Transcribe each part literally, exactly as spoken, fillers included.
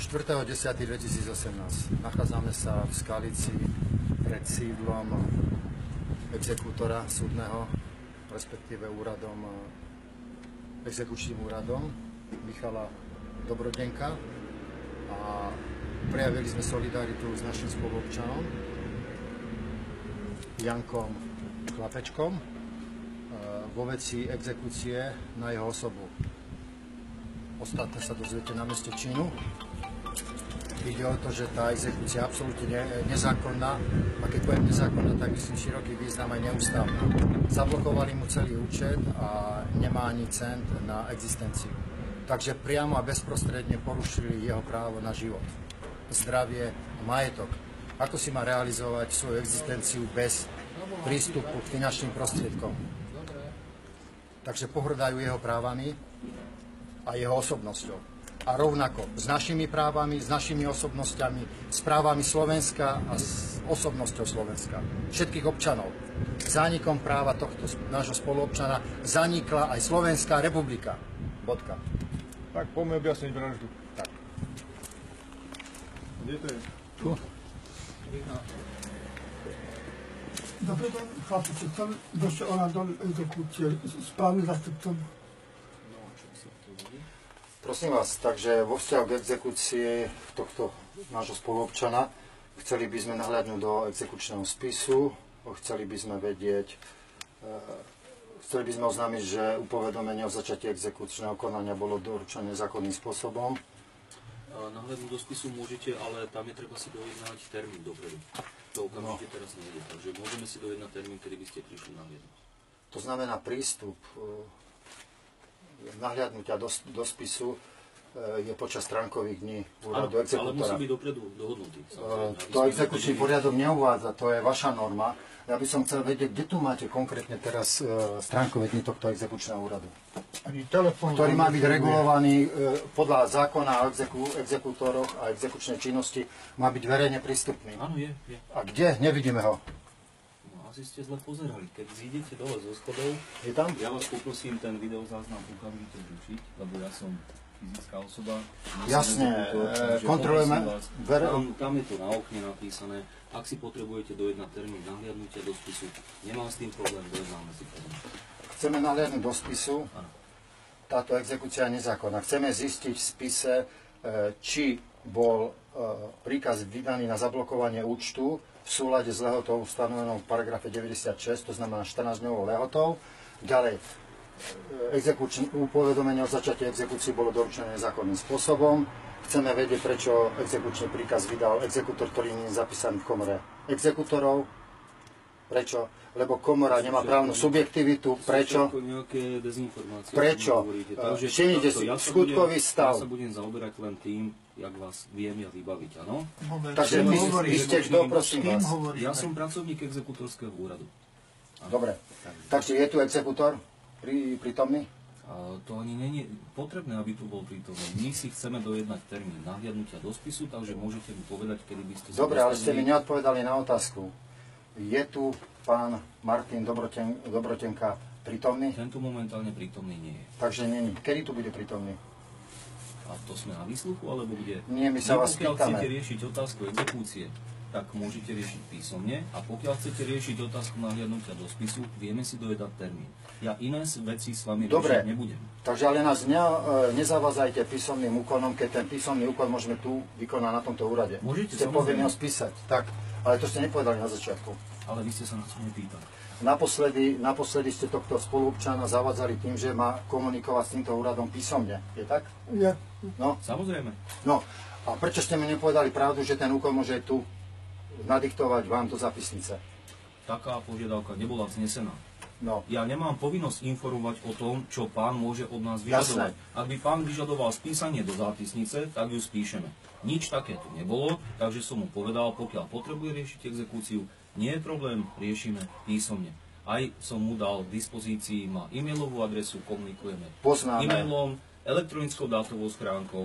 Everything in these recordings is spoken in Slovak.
štvrtého októbra dvetisícosemnásť. Nachádzame sa v Skalici pred sídlom exekútora súdneho, respektíve úradom, exekučným úradom Michala Dobrodenka a prejavili sme solidaritu s našim spoluobčanom Jankom Chlapečkom vo veci exekúcie na jeho osobu. Ostatné sa dozviete na mieste činu. Ide o to, že tá exekúcia je absolútne ne, nezákonná, a keď poviem nezákonná, tak myslím široký význam aj neústavná. Zablokovali mu celý účet a nemá ani cent na existenciu. Takže priamo a bezprostredne porušili jeho právo na život, zdravie a majetok. Ako si má realizovať svoju existenciu bez prístupu k finančným prostriedkom? Takže pohrdajú jeho právami a jeho osobnosťou. A rovnako s našimi právami, s našimi osobnosťami, s právami Slovenska a s osobnosťou Slovenska. Všetkých občanov. Zánikom práva tohto nášho spoluobčana zanikla aj Slovenská republika. Bodka. Tak, poďme objasniť vraždu. Tak. Kde to je? Tu. Dobrý den, chlapici, tam došla do exekúcie s právnym zástupcom. Prosím vás, takže vo vzťahu k exekúcii tohto nášho spoluobčana chceli by sme nahliadnúť do exekučného spisu, chceli by sme vedieť, chceli by sme oznámiť, že upovedomenie o začatí exekučného konania bolo doručené zákonným spôsobom. Nahliadnúť do spisu môžete, ale tam je treba si dojednať termín dopredu. To okamžite no. Teraz nejde, takže môžeme si dojednať termín, kedy by ste prišli nahliadnúť. To znamená prístup nahliadnutia do, do spisu je počas stránkových dní úradu exekútora. Ale musí byť dopredu dohodnutý. To exekučný poriadok neuvádza, to je vaša norma. Ja by som chcel vedieť, kde tu máte konkrétne teraz uh, stránkové dni tohto exekučného úradu, ktorý má byť regulovaný uh, podľa zákona o exekú, exekútoroch a exekučnej činnosti, má byť verejne prístupný. Áno, je, je. A kde? Nevidíme ho. Asi ste zle pozerali. Keď zídete dole zo schodov, je tam? Ja vás poprosím ten videozáznam okamžite zrušiť, lebo ja som fyzická osoba. Jasne, kontrolujeme. Ver... Tam, tam je to na okne napísané. Ak si potrebujete dojednať termín nahliadnutia do spisu, nemám s tým problém, dojednáme si termín. Chceme nahliadnúť do spisu. Áno. Táto exekúcia je nezákonná. Chceme zistiť v spise, či bol príkaz vydaný na zablokovanie účtu v súlade s lehotou stanovenou v paragrafe deväťdesiatšesť, to znamená štrnásťdňovou lehotou. Ďalej, upovedomenie o začatí exekúcii bolo doručené nezákonným spôsobom. Chceme vedieť, prečo exekučný príkaz vydal exekútor, ktorý nie je zapísaný v komore exekútorov. Prečo? Lebo komora nemá právnu subjektivitu. Prečo? Prečo? Všimnite si, skutkový stav. Ja sa budem zaoberať len tým, jak vás viem ja vybaviť, áno? Takže vy ste kto, prosím vás? Ja som pracovník exekutorského úradu. Dobre, takže je tu exekútor prítomný? To ani nie je potrebné, aby tu bol prítomný. My si chceme dojednať termín nahliadnutia do spisu, takže môžete mi povedať, kedy by ste sa... Dobre, ale ste mi neodpovedali na otázku. Je tu pán Martin Dobroten, Dobrotenka prítomný? Tento momentálne prítomný nie je. Takže nie. Kedy tu bude prítomný? A to sme na výsluchu, alebo kde? Nie, my sa vás pýtame. Pokiaľ chcete riešiť otázku exekúcie, tak môžete riešiť písomne. A pokiaľ chcete riešiť otázku nahliadnutia do spisu, vieme si dojedať termín. Ja iné veci s vami Dobre, riešiť nebudem. Takže ale nás ne, nezavázajte písomným úkonom, keď ten písomný úkon môžeme tu vykonať na tomto úrade. Môžete, ste povinni ho spísať. Tak, ale to ste nepovedali na začiatku. Ale vy ste sa na to nepýtali. Naposledy, naposledy ste tohto spoluobčana zavádzali tým, že má komunikovať s týmto úradom písomne. Je tak? Je. No? Samozrejme. No, a prečo ste mi nepovedali pravdu, že ten úkon môže tu nadiktovať vám do zapisnice? Taká požiadavka nebola vznesená. No. Ja nemám povinnosť informovať o tom, čo pán môže od nás vyžadovať. Jasné. Ak by pán vyžadoval spísanie do zápisnice, tak ju spíšeme. Nič také tu nebolo, takže som mu povedal, pokiaľ potrebuje riešiť exekúciu, nie je problém, riešime písomne. Aj som mu dal k dispozícii, má e-mailovú adresu, komunikujeme Poznáme. e-mailom, elektronickou dátovou schránkou,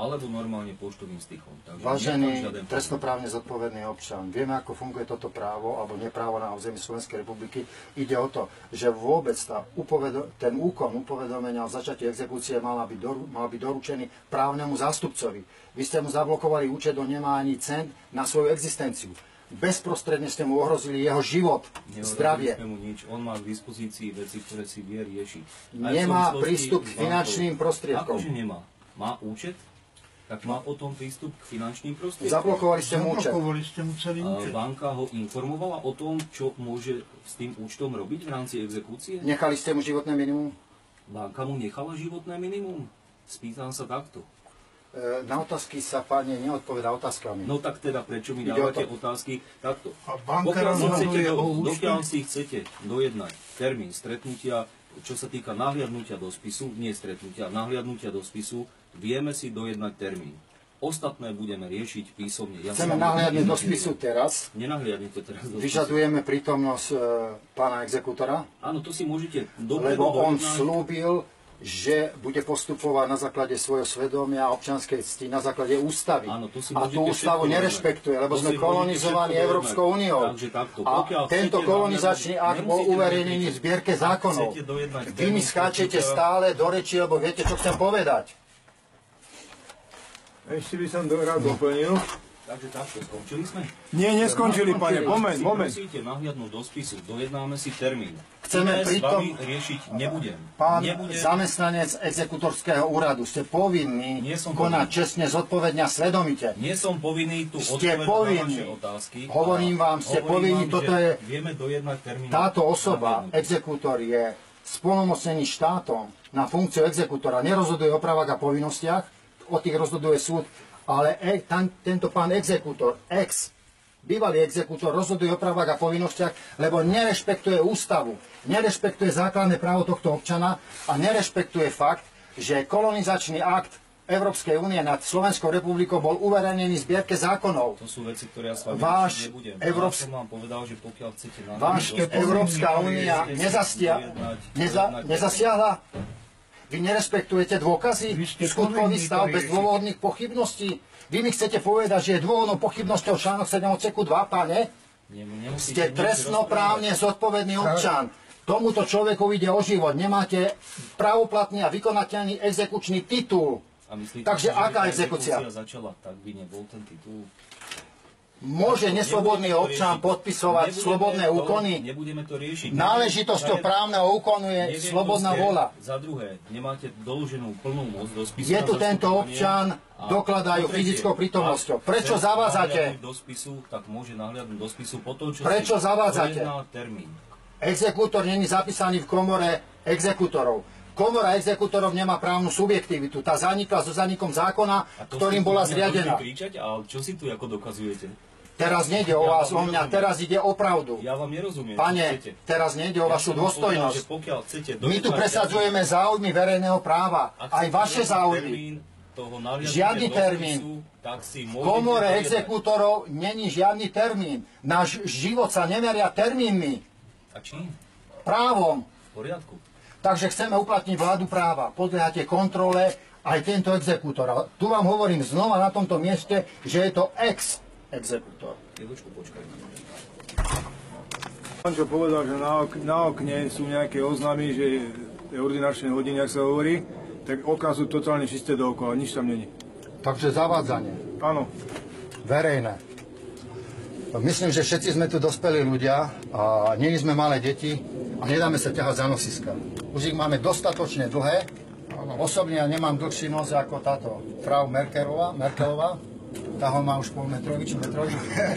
alebo normálne poštovým stychom. Takže Vážený nie je tam žiaden problém. trestnoprávne zodpovedný občan, vieme, ako funguje toto právo alebo neprávo na území Slovenskej republiky. Ide o to, že vôbec tá upovedo- ten úkon upovedomenia o začatí exekúcie mal byť, doru- mal byť doručený právnemu zástupcovi. Vy ste mu zablokovali účet, on nemá ani cent na svoju existenciu. Bezprostredne ste mu ohrozili jeho život, Nehovorili zdravie. sme mu nič. On má k dispozícii veci, ktoré si vie riešiť. Aj v Nemá súvislosti prístup k s bankou. finančným prostriedkom. Akože nemá? Má účet? Tak má potom prístup k finančným prostriedkom. Zablokovali ste mu účet. Zablokovali ste mu celý A účet. banka ho informovala o tom, čo môže s tým účtom robiť v rámci exekúcie? Nechali ste mu životné minimum? Banka mu nechala životné minimum? Spýtam sa takto. E, Na otázky sa, páne, neodpovedá otázkami. No tak teda, prečo mi Ide o dávate to- otázky takto? A banka Pokiaľ si chcete, rozhoduje do, o účte? dokiaľ si chcete dojednať termín stretnutia, čo sa týka nahliadnutia do spisu, nie stretnutia, nahliadnutia do spisu, vieme si dojednať termín. Ostatné budeme riešiť písomne. Ja Chceme sa- nahliadnúť do spisu teraz. Nenahliadnite teraz do spisu. Vyžadujeme prítomnosť e, pána exekútora, Áno, to si môžete dopredu lebo on dojednať. slúbil, že bude postupovať na základe svojho svedomia a občianskej cti, na základe ústavy. Áno, to si a tú môžete ústavu všetko nerešpektuje, lebo dojednať. sme To si môžete kolonizovaní všetko Európskou dojednať. úniou. Takže takto, A pokiaľ tento chcete kolonizačný nahliadnúť, akt bol nemusíte uverejnený v nahliadnúť. zbierke Ak zákonov. chcete dojednať Vy mi termín skáčete stretnutia- stále do reči, lebo viete, čo chcem povedať. Ešte by som do- rád doplnil. Takže takto, skončili sme? Nie, neskončili, pane, moment, Si moment. musíte nahliadnúť do spisu, dojednáme si termín. Chceme Iné s pritom- vami riešiť nebudem. Pán nebudem. zamestnanec exekutorského úradu, ste povinní Nie som konať povinný. čestne, zodpovedne a svedomite. Nie som povinný tu Ste odpovedať povinní. na vaše otázky. Hovorím a vám, ste hovorím povinní, vám, toto že je- Vieme dojednať termín. Táto osoba, nahliadnutia. exekútor, je splnomocnený štátom na funkciu exekútora. Nerozhoduje o právach a povinnostiach, o tých rozhoduje súd, ale e, tam, tento pán exekútor, ex, bývalý exekútor, rozhoduje o právach a povinnostiach, lebo nerešpektuje ústavu, nerešpektuje základné právo tohto občana a nerešpektuje fakt, že kolonizačný akt Európskej únie nad Slovenskou republikou bol uverejnený v zbierke zákonov. To sú veci, ktoré ja s vami Váš riešiť nebudem. Európs- Ja som vám povedal, že pokiaľ chcete nahliadnuť Váš do spisu, Európska únia viete si nezastia, dojednať- neza, dojednať nezasiahla? Vy nerespektujete dôkazy? Vy ste Skutkový povinní stav to bez riešiť. dôvodných pochybností? Vy mi chcete povedať, že je dôvodnou pochybnosťou článok sedem odseku dva, pane? Nie, nemusíte Ste nič trestnoprávne rozprávať. zodpovedný občan. Tomuto človeku ide o život. Nemáte právoplatný a vykonateľný exekučný titul. A myslíte, Takže že aká by exekúcia? začala, tak by nebol ten titul. Môže neslobodný Nebudeme to občan riešiť. podpisovať Nebudeme slobodné to- úkony? Nebudeme to riešiť. Náležitosťou Neviem- právneho úkonu je neviem, slobodná kto ste. vôľa. Za druhé, nemáte doloženú plnú moc do spisu. Je na tu tento zastupovanie. občan, A dokladajú po tretie, fyzickou prítomnosťou. ak Prečo chce zavádzate? nahliadnuť do spisu, tak môže nahliadnúť do spisu po tom, čo Prečo si zavádzate? dojedná termín. Exekútor není zapísaný v komore exekútorov. Komora exekútorov nemá právnu subjektivitu. Tá zanikla so zanikom zákona, A to ktorým ste tu bola na to zriadená. vždy kričať, ale čo si tu ako dokazujete? Teraz nejde o Ja vás, o vám mňa, nerozumiem. teraz ide o pravdu. Ja vám nerozumiem, čo Pane, chcete. teraz nejde o Ja vašu som vám povedal, že dôstojnosť. pokiaľ chcete My tu dojednať presadzujeme záujmy verejného práva, termín, ak aj chcete vaše dojednať záujmy. termín toho nahliadnutia Žiadny do termín. spisu, tak si V môžete komore dojednať. exekútorov není žiadny termín. Náš život sa nemeria termínmi, A čím? právom. V poriadku. Takže chceme uplatniť vládu práva. Podliehate kontrole aj tento exekútor. A tu vám hovorím znova na tomto mieste, že je to ex-exekútor. Chvíľočku, počkajte. Pán čo povedal, že na, ok- na okne sú nejaké oznamy, že je ordinačné hodiny, ak sa hovorí, tak okná sú totálne čisté dookola, nič tam není. Takže zavádzanie. Áno. Verejné. Myslím, že všetci sme tu dospelí ľudia a nie sme malé deti a nedáme sa ťahať za nosiska. Už ich máme dostatočne dlhé. Osobne ja nemám dlhší nos ako táto frau Merkelová. Merkelová. Tá ho má už pol metrový, či metrový.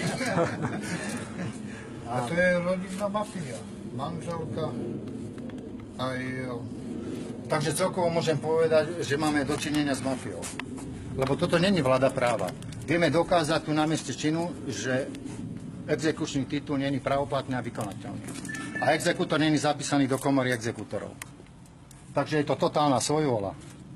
A to je rodinná mafia. Manželka aj... Takže celkovo môžem povedať, že máme dočinenia s mafiou. Lebo toto není vláda práva. Vieme dokázať tu na mieste činu, že exekučný titul není pravoplatný a vykonateľný. A exekútor není zapísaný do komory exekútorov. Takže je to totálna svojvoľa.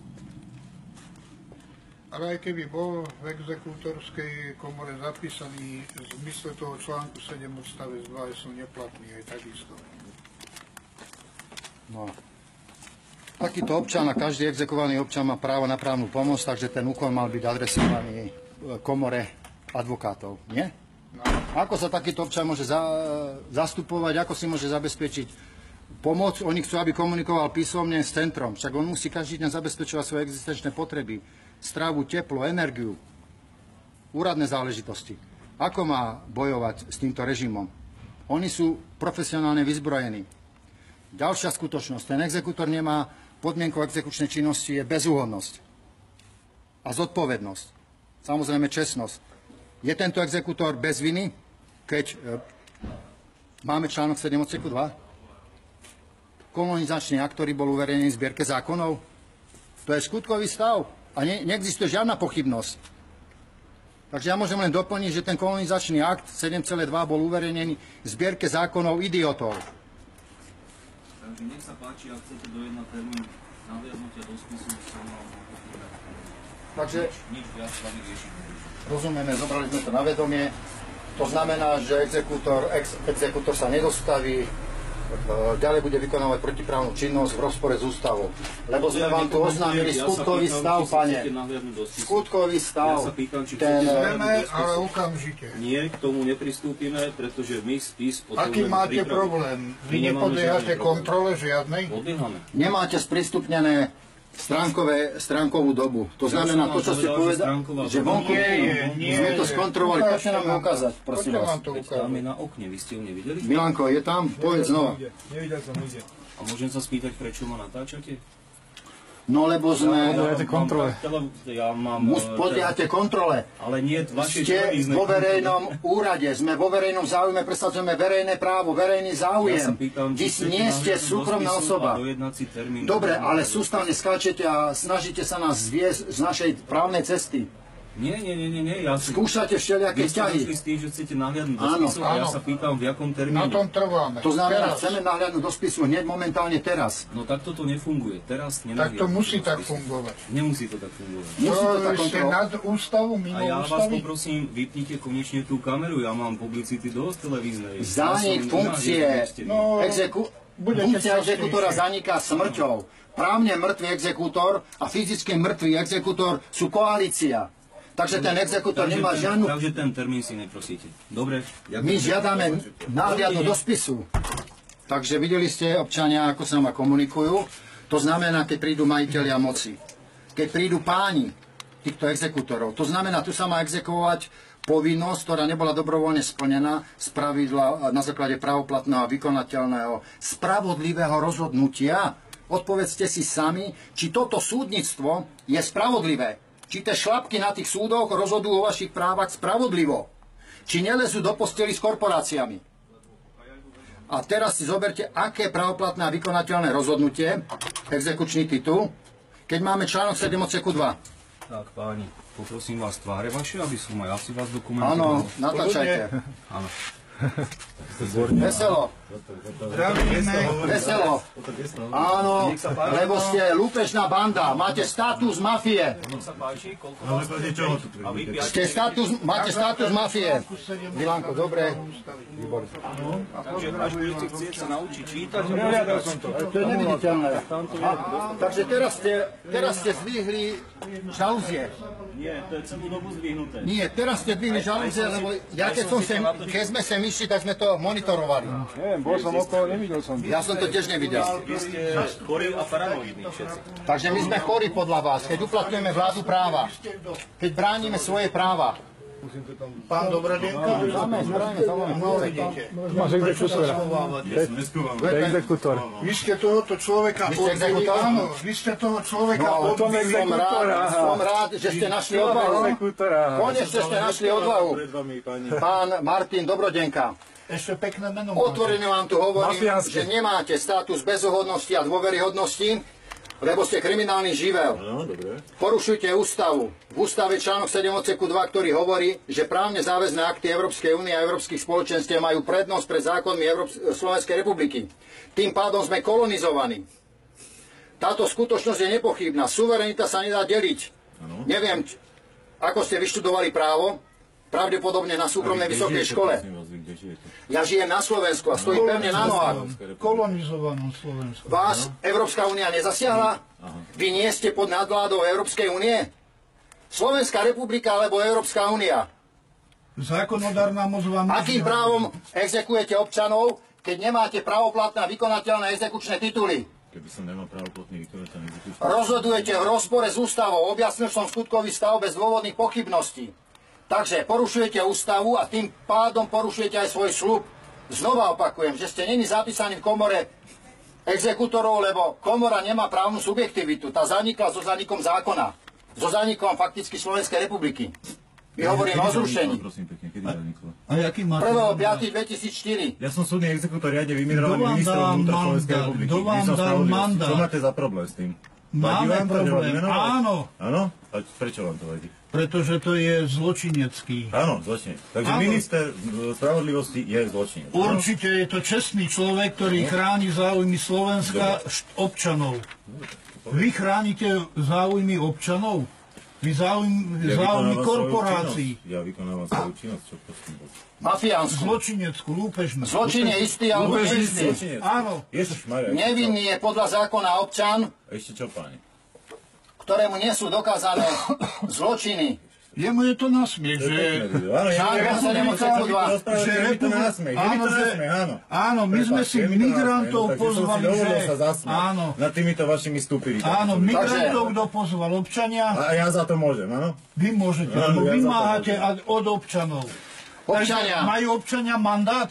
Ale aj keby bol v exekútorskej komore zapísaný v zmysle toho článku sedem odstavec dva, sú neplatní aj takisto. No. Takýto občan a každý exekovaný občan má právo na právnu pomoc, takže ten úkon mal byť adresovaný komore advokátov, nie? Ako sa takýto občan môže za, zastupovať, ako si môže zabezpečiť pomoc? Oni chcú, aby komunikoval písomne s centrom, však on musí každý deň zabezpečovať svoje existenčné potreby, stravu, teplo, energiu, úradné záležitosti. Ako má bojovať s týmto režimom? Oni sú profesionálne vyzbrojení. Ďalšia skutočnosť, ten exekútor nemá podmienkou exekučnej činnosti, je bezúhonnosť a zodpovednosť. Samozrejme čestnosť. Je tento exekútor bez viny, keď e, máme článok sedem odseku dva? Kolonizačný akt, ktorý bol uverejnený v zbierke zákonov? To je skutkový stav a ne, neexistuje žiadna pochybnosť. Takže ja môžem len doplniť, že ten kolonizačný akt sedem celé dva bol uverejnený v zbierke zákonov idiotov. Takže nech sa páči, ak chcete dojednať termín nadviaznutia do spisu, som mal Takže nič viac s vami riešiť. rozumieme, zobrali sme to na vedomie. To znamená, že exekútor, ex, exekútor sa nedostaví, ďalej bude vykonávať protiprávnu činnosť v rozpore s ústavou. Lebo sme vám tu oznámili skutkový stav, pane. Skutkový stav. Ja sa pýtam, či ten, Chceme, ale okamžite. Nie, k tomu nepristúpime, pretože my spis Aký máte problém? Vy nepodliehate kontrole žiadnej? Podliehame. nemáte sprístupnené stránkové, stránkovú dobu. To znamená to, čo ste povedali, že vonku sme to skontrolovali. Poďte nám ho ukázať, prosím Poďte vás. vám to Veď ukázať. tam je na okne, vy ste ho nevideli? Milanko, je tam? Povedz znova. Nevidel som nikde. A môžem sa spýtať, prečo ma natáčate? No lebo sme... kontrole. Ja mám... Mus, eh, podliehate kontrole. Ale nie vaše Ste televízne vo kontroly. verejnom úrade, sme vo verejnom záujme, presadzujeme verejné právo, verejný Ja záujem. sa pýtam, Vy či nie ste chcete nahliadnúť do súkromná spisu osoba. a dojednať si termín. Dobre, ale sústavne skáčete a snažíte sa nás zviesť z našej právnej cesty. Nie, nie, nie, nie, nie. Ja si... Skúšate všelijaké Vy ste ťahy. došli s tým, že chcete nahliadnúť do Áno, spisu a ja áno. sa pýtam, v jakom Na termíne. tom trváme. To znamená, Teraz. chceme nahliadnúť do spisu hneď momentálne teraz. No tak toto nefunguje. Teraz Tak nenahliadnúť to musí do tak spisu. fungovať. Nemusí to tak fungovať. Musí to To tak ste kontrolovať. nad ústavu, A mimo ja vás ústavy? poprosím, vypnite konečne tú kameru, ja mám publicity dosť televíznej. Zánik Ja som funkcie, nenávidel, No, exeku... budete funkcia častejšie. exekútora zaniká smrťou. Právne mŕtvý exekútor a fyzicky mŕtvý exekútor sú koalícia. Takže ten exekútor Takže nemá ten- žiadnu... Takže ten termín si neprosíte. Dobre. My žiadame nahliadnúť do spisu. Takže videli ste, občania, ako sa ma komunikujú. To znamená, keď prídu majitelia moci. Keď prídu páni týchto exekútorov. To znamená, tu sa má exekuovať povinnosť, ktorá nebola dobrovoľne splnená z pravidla na základe právoplatného a vykonateľného spravodlivého rozhodnutia. Odpovedzte si sami, či toto súdnictvo je spravodlivé. Či tie šlapky na tých súdoch rozhodujú o vašich právach spravodlivo. Či nelezú do posteli s korporáciami. A teraz si zoberte, aké právoplatné a vykonateľné rozhodnutie, exekučný titul, keď máme článok sedem odseku dva. Tak, páni, poprosím vás tváre vaše, aby som aj ja si vás dokumentoval. Áno, natáčajte. Áno. Veselo, Zdravíme. veselo. Áno, lebo ste lúpežná banda, máte status mafie. Nech sa páči, koľko vás to a vy Ste piate. status, máte status mafie. Milanko, dobre. Výborné. Takže až budete chcieť sa naučiť čítať, Prehľadal som to. To je neviditeľné. A, takže teraz ste, teraz ste zdvihli žalúzie. Nie, to je celú dobu zdvihnuté. Nie, teraz ste zdvihli žalúzie, lebo ja keď, som sem, keď sme sem išli, tak sme to monitorovali. Neviem, bol som okolo, nevidel som to. Ja som to tiež nevidel. Vy ste chorí a paranoidní všetci. Takže my sme chorí podľa vás, keď uplatňujeme vládu práva, keď bránime svoje práva. Pán Dobradenko, no vidíte. Máš exekútora. Exekútor. Vy ste tohoto človeka Vy ste odveli, exekútor? áno, vy ste toho človeka No, tom odveli. som rád, som rád, že ste našli odvahu. Exekútora. Konečne ste našli odvahu. Pán Martin Dobrodenka, Ešte pekné meno. otvorene vám tu hovorím, Mafiánske. že nemáte status bezohodnosti a dôveryhodnosti, lebo ste kriminálny živel. Porušujte ústavu. V ústave článok sedem odseku dva, ktorý hovorí, že právne záväzné akty Európskej únie a európskych spoločenstiev majú prednosť pred zákonmi Európs- Slovenskej republiky. Tým pádom sme kolonizovaní. Táto skutočnosť je nepochybná. Suverenita sa nedá deliť. Neviem, č- ako ste vyštudovali právo, pravdepodobne na súkromnej vysokej škole. žijete? Ja žijem na Slovensku a stojím pevne na nohách. Kolonizovanom Slovensku. Vás Európska únia nezasiahla? Vy nie ste pod nadvládou Európskej únie? Slovenská republika alebo Európska únia? Zákonodárna moc vám... Akým právom exekujete občanov, keď nemáte právoplatné a vykonateľné exekučné tituly? Keby som nemal právoplatný vykonateľný exekučný... Rozhodujete v rozpore s ústavou, objasnil som skutkový stav bez dôvodných pochybností. Takže porušujete ústavu a tým pádom porušujete aj svoj sľub. Znova opakujem, že ste není zapísaní v komore exekutorov, lebo komora nemá právnu subjektivitu. Tá zanikla so zanikom zákona. So zanikom fakticky Slovenskej republiky. My hovoríme o zrušení. Prosím pekne, kedy zaniklo? A jaký máte? prvého piateho dvetisícštyri. Ja som súdny exekutor riadne vymenovaný Kto vám ministrom dal vnútra mandát? Slovenskej republiky. Kto vám Ministrom dal spravodlivosti. mandát? Čo máte za problém s tým? Vadí Máme vám to, že problém, vám vymenoval? áno. Áno? A prečo vám to vadí? Pretože to je zločinecký. Áno, zločinec. Takže Áno. minister e, spravodlivosti je zločinec. áno? Určite je to čestný človek, ktorý chráni záujmy Slovenska št- občanov. Vy chránite záujmy občanov? Vy záujmy, Ja záujmy vykonávam svoju korporácií. činnosť. Ja vykonávam svoju činnosť, čo prosím. Mafiánsku. Zločineckú, lúpežnú. Zločin je istý alebo Lúpežný. neistý. Zločinec. Áno. Ježišmarja. Nevinný je podľa zákona občan, Ešte čo, páni? ktorému nie sú dokázané zločiny. Jemu je to nasmiech, že... Áno, ja Článok sedem odseku dva. že je mi to násmej, je mi to Áno, že- násmej, áno. Áno, my sme Prepáčte, si je mi to migrantov násmej, no, takže som si pozvali, dovolil že... sa zasmiať Áno, nad týmito vašimi stupiditami. áno, čo vy- migrantov kto pozval? Občania? A ja za to môžem, áno? Vy môžete, Áno, lebo ja za to vymáhate môžem. ad- od občanov. Občania. Takže majú občania mandát?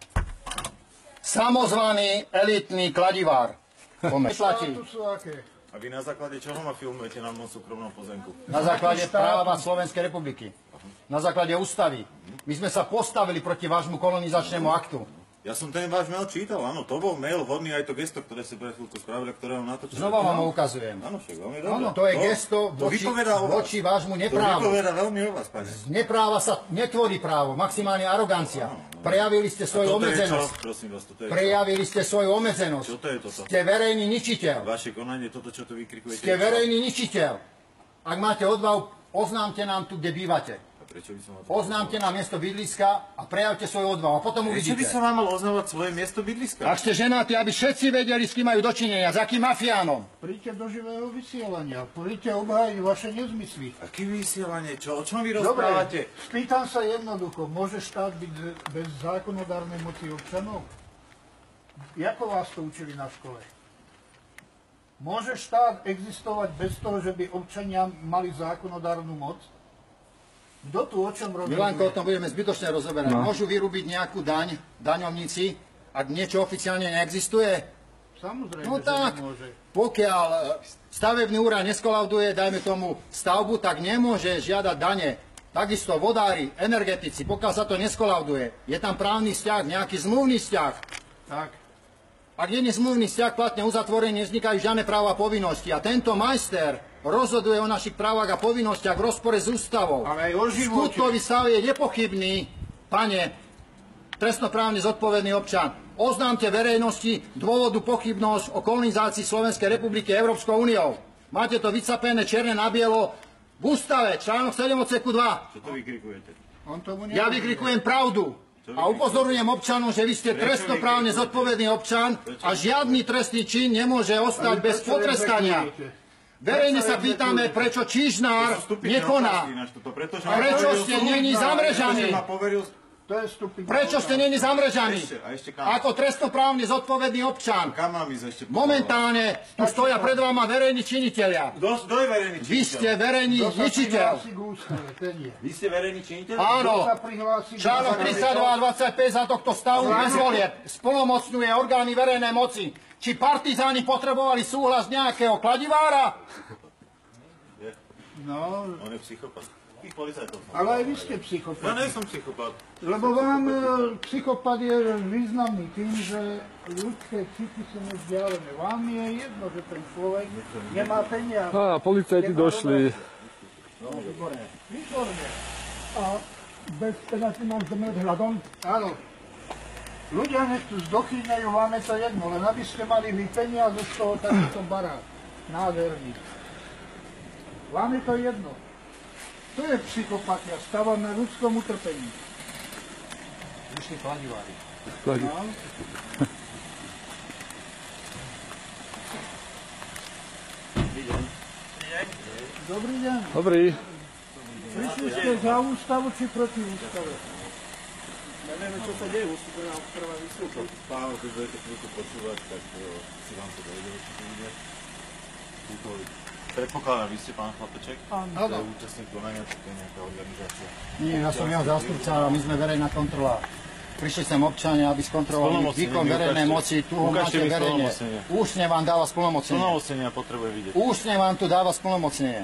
Samozvaný elitný kladivár. Platí. Tu sú aké? A vy na základe čoho ma filmujete na mojom súkromnom pozemku? Na základe práva Slovenskej republiky. Na základe ústavy. My sme sa postavili proti vášmu kolonizačnému aktu. Ja som ten váš mail čítal, áno, to bol mail hodný aj to gesto, ktoré ste pre chvíľku spravili, ktoré vám natočili. Znova vám ho ukazujem. Áno, však veľmi dobre. Áno, to je gesto to voči, vypovedá o vás. voči vášmu To neprávu. vypovedá veľmi o vás, pane. Z nepráva sa netvorí právo, maximálne arogancia. Prejavili ste svoju Toto je čo? obmedzenosť. Prosím vás, toto je čo? Prejavili ste svoju obmedzenosť. Čo to je toto? Ste verejný ničiteľ. Vaše konanie, toto, čo tu vykrikujete. Ste je čo? verejný ničiteľ. Ak máte odvahu, oznámte nám tu, kde bývate. A prečo by som vám to... Oznámte nám miesto bydliska a prejavte svoju odvahu. A potom Prečo by uvidíte. som vám mal oznávať svoje miesto bydliska? Ak ste ženatí, aby všetci vedeli, s kým majú dočinenia, s akým mafiánom. Príďte do živého vysielania, príďte obhájiť vaše nezmysly. Aké vysielanie? Čo? O čom vy Dobre, rozprávate? spýtam sa jednoducho, môže štát byť bez zákonodárnej moci občanov? Ako vás to učili na škole? Môže štát existovať bez toho, že by občania mali zákonodárnu moc? Kto tu o čom rozhoduje? Milanko, o tom budeme zbytočne rozoberať. No. Môžu vyrubiť nejakú daň, daňovníci, ak niečo oficiálne neexistuje? Samozrejme, No že tak, nemôže. pokiaľ e, stavebný úrad neskolauduje, dajme tomu stavbu, tak nemôže žiadať dane. Takisto vodári, energetici, pokiaľ sa to neskolauduje, je tam právny vzťah, nejaký zmluvný vzťah. Tak. Ak nie je zmluvný vzťah platne uzatvorený, nevznikajú žiadne práva a povinnosti. A tento majster rozhoduje o našich právach a povinnostiach v rozpore s ústavou. Ale aj o živote. Skutkový stav je nepochybný, pane, trestnoprávne zodpovedný občan. Oznámte verejnosti dôvodu pochybnosť o kolonizácii Slovenskej republiky Európskou úniou. Máte to vycapené černé na bielo v ústave, článok sedem odseku dva. Čo to vykrikujete? On tomu Ja nerozumie. vykrikujem pravdu. A upozorujem občanov, že vy ste trestnoprávne zodpovedný občan a žiadny trestný čin nemôže ostať bez Prečo potrestania. exekujete? Verejne sa pýtame, prečo Čižnár nekoná. Prečo ste není zamrežaní? To je stupidné. Prečo ste není zamrežaní? Ešte, a ešte kam? Ako trestnoprávne zodpovedný občan. Kam mám ísť ešte? Momentálne tu stoja pred vama verejní činitelia. Kto, kto je verejný činiteľ? Vy ste verejný Kto sa ničiteľ. prihlási k ústave, ten je. Vy ste verejný činiteľ? Áno. Kto sa prihlási k Článok ústave? tridsaťdva a dvadsaťpäť za tohto stavu bez volieb splnomocňuje orgány verejnej moci. Či partizáni potrebovali súhlas nejakého kladivára? No, On je psychopat. Tých policajtov som. ale aj vy ste Ja psychopat. nie som psychopat. Lebo vám e, psychopat je významný tým, že ľudské city sú mu vzdialené. Vám je jedno, že ten človek nemá peniaze. A policajti došli. Výborne. Výborne. A bez peňazí mám zmrť hľadom? Áno. Ľudia nech tu zdochýňajú, vám je to jedno, len aby ste mali vy peniaze z toho takýto barák. Nádherný. Vám je to jedno. To je psychopatia, stáva na ľudskom utrpení. Vyšli kladivári. Kladi. Dobrý deň. Dobrý. Prišli ste za ústavu či proti ústave? Nevieme, čo sa deje, už si to nám prvé vysvetliť. Pán, keď budete chvíľku počúvať, tak si vám to dojde, čo tu ide. Predpokladám, vy ste pán Chlapeček? Áno. To je účastník konania, to je nejaká organizácia. Nie, ja som jeho zástupca a my sme verejná kontrola. Prišli sem občania, aby skontrolovali výkon verejnej moci. Tu ho máte verejne. Ústne vám dáva splnomocnenie. Splnomocnenia potrebuje vidieť. Ústne vám tu dáva splnomocnenie.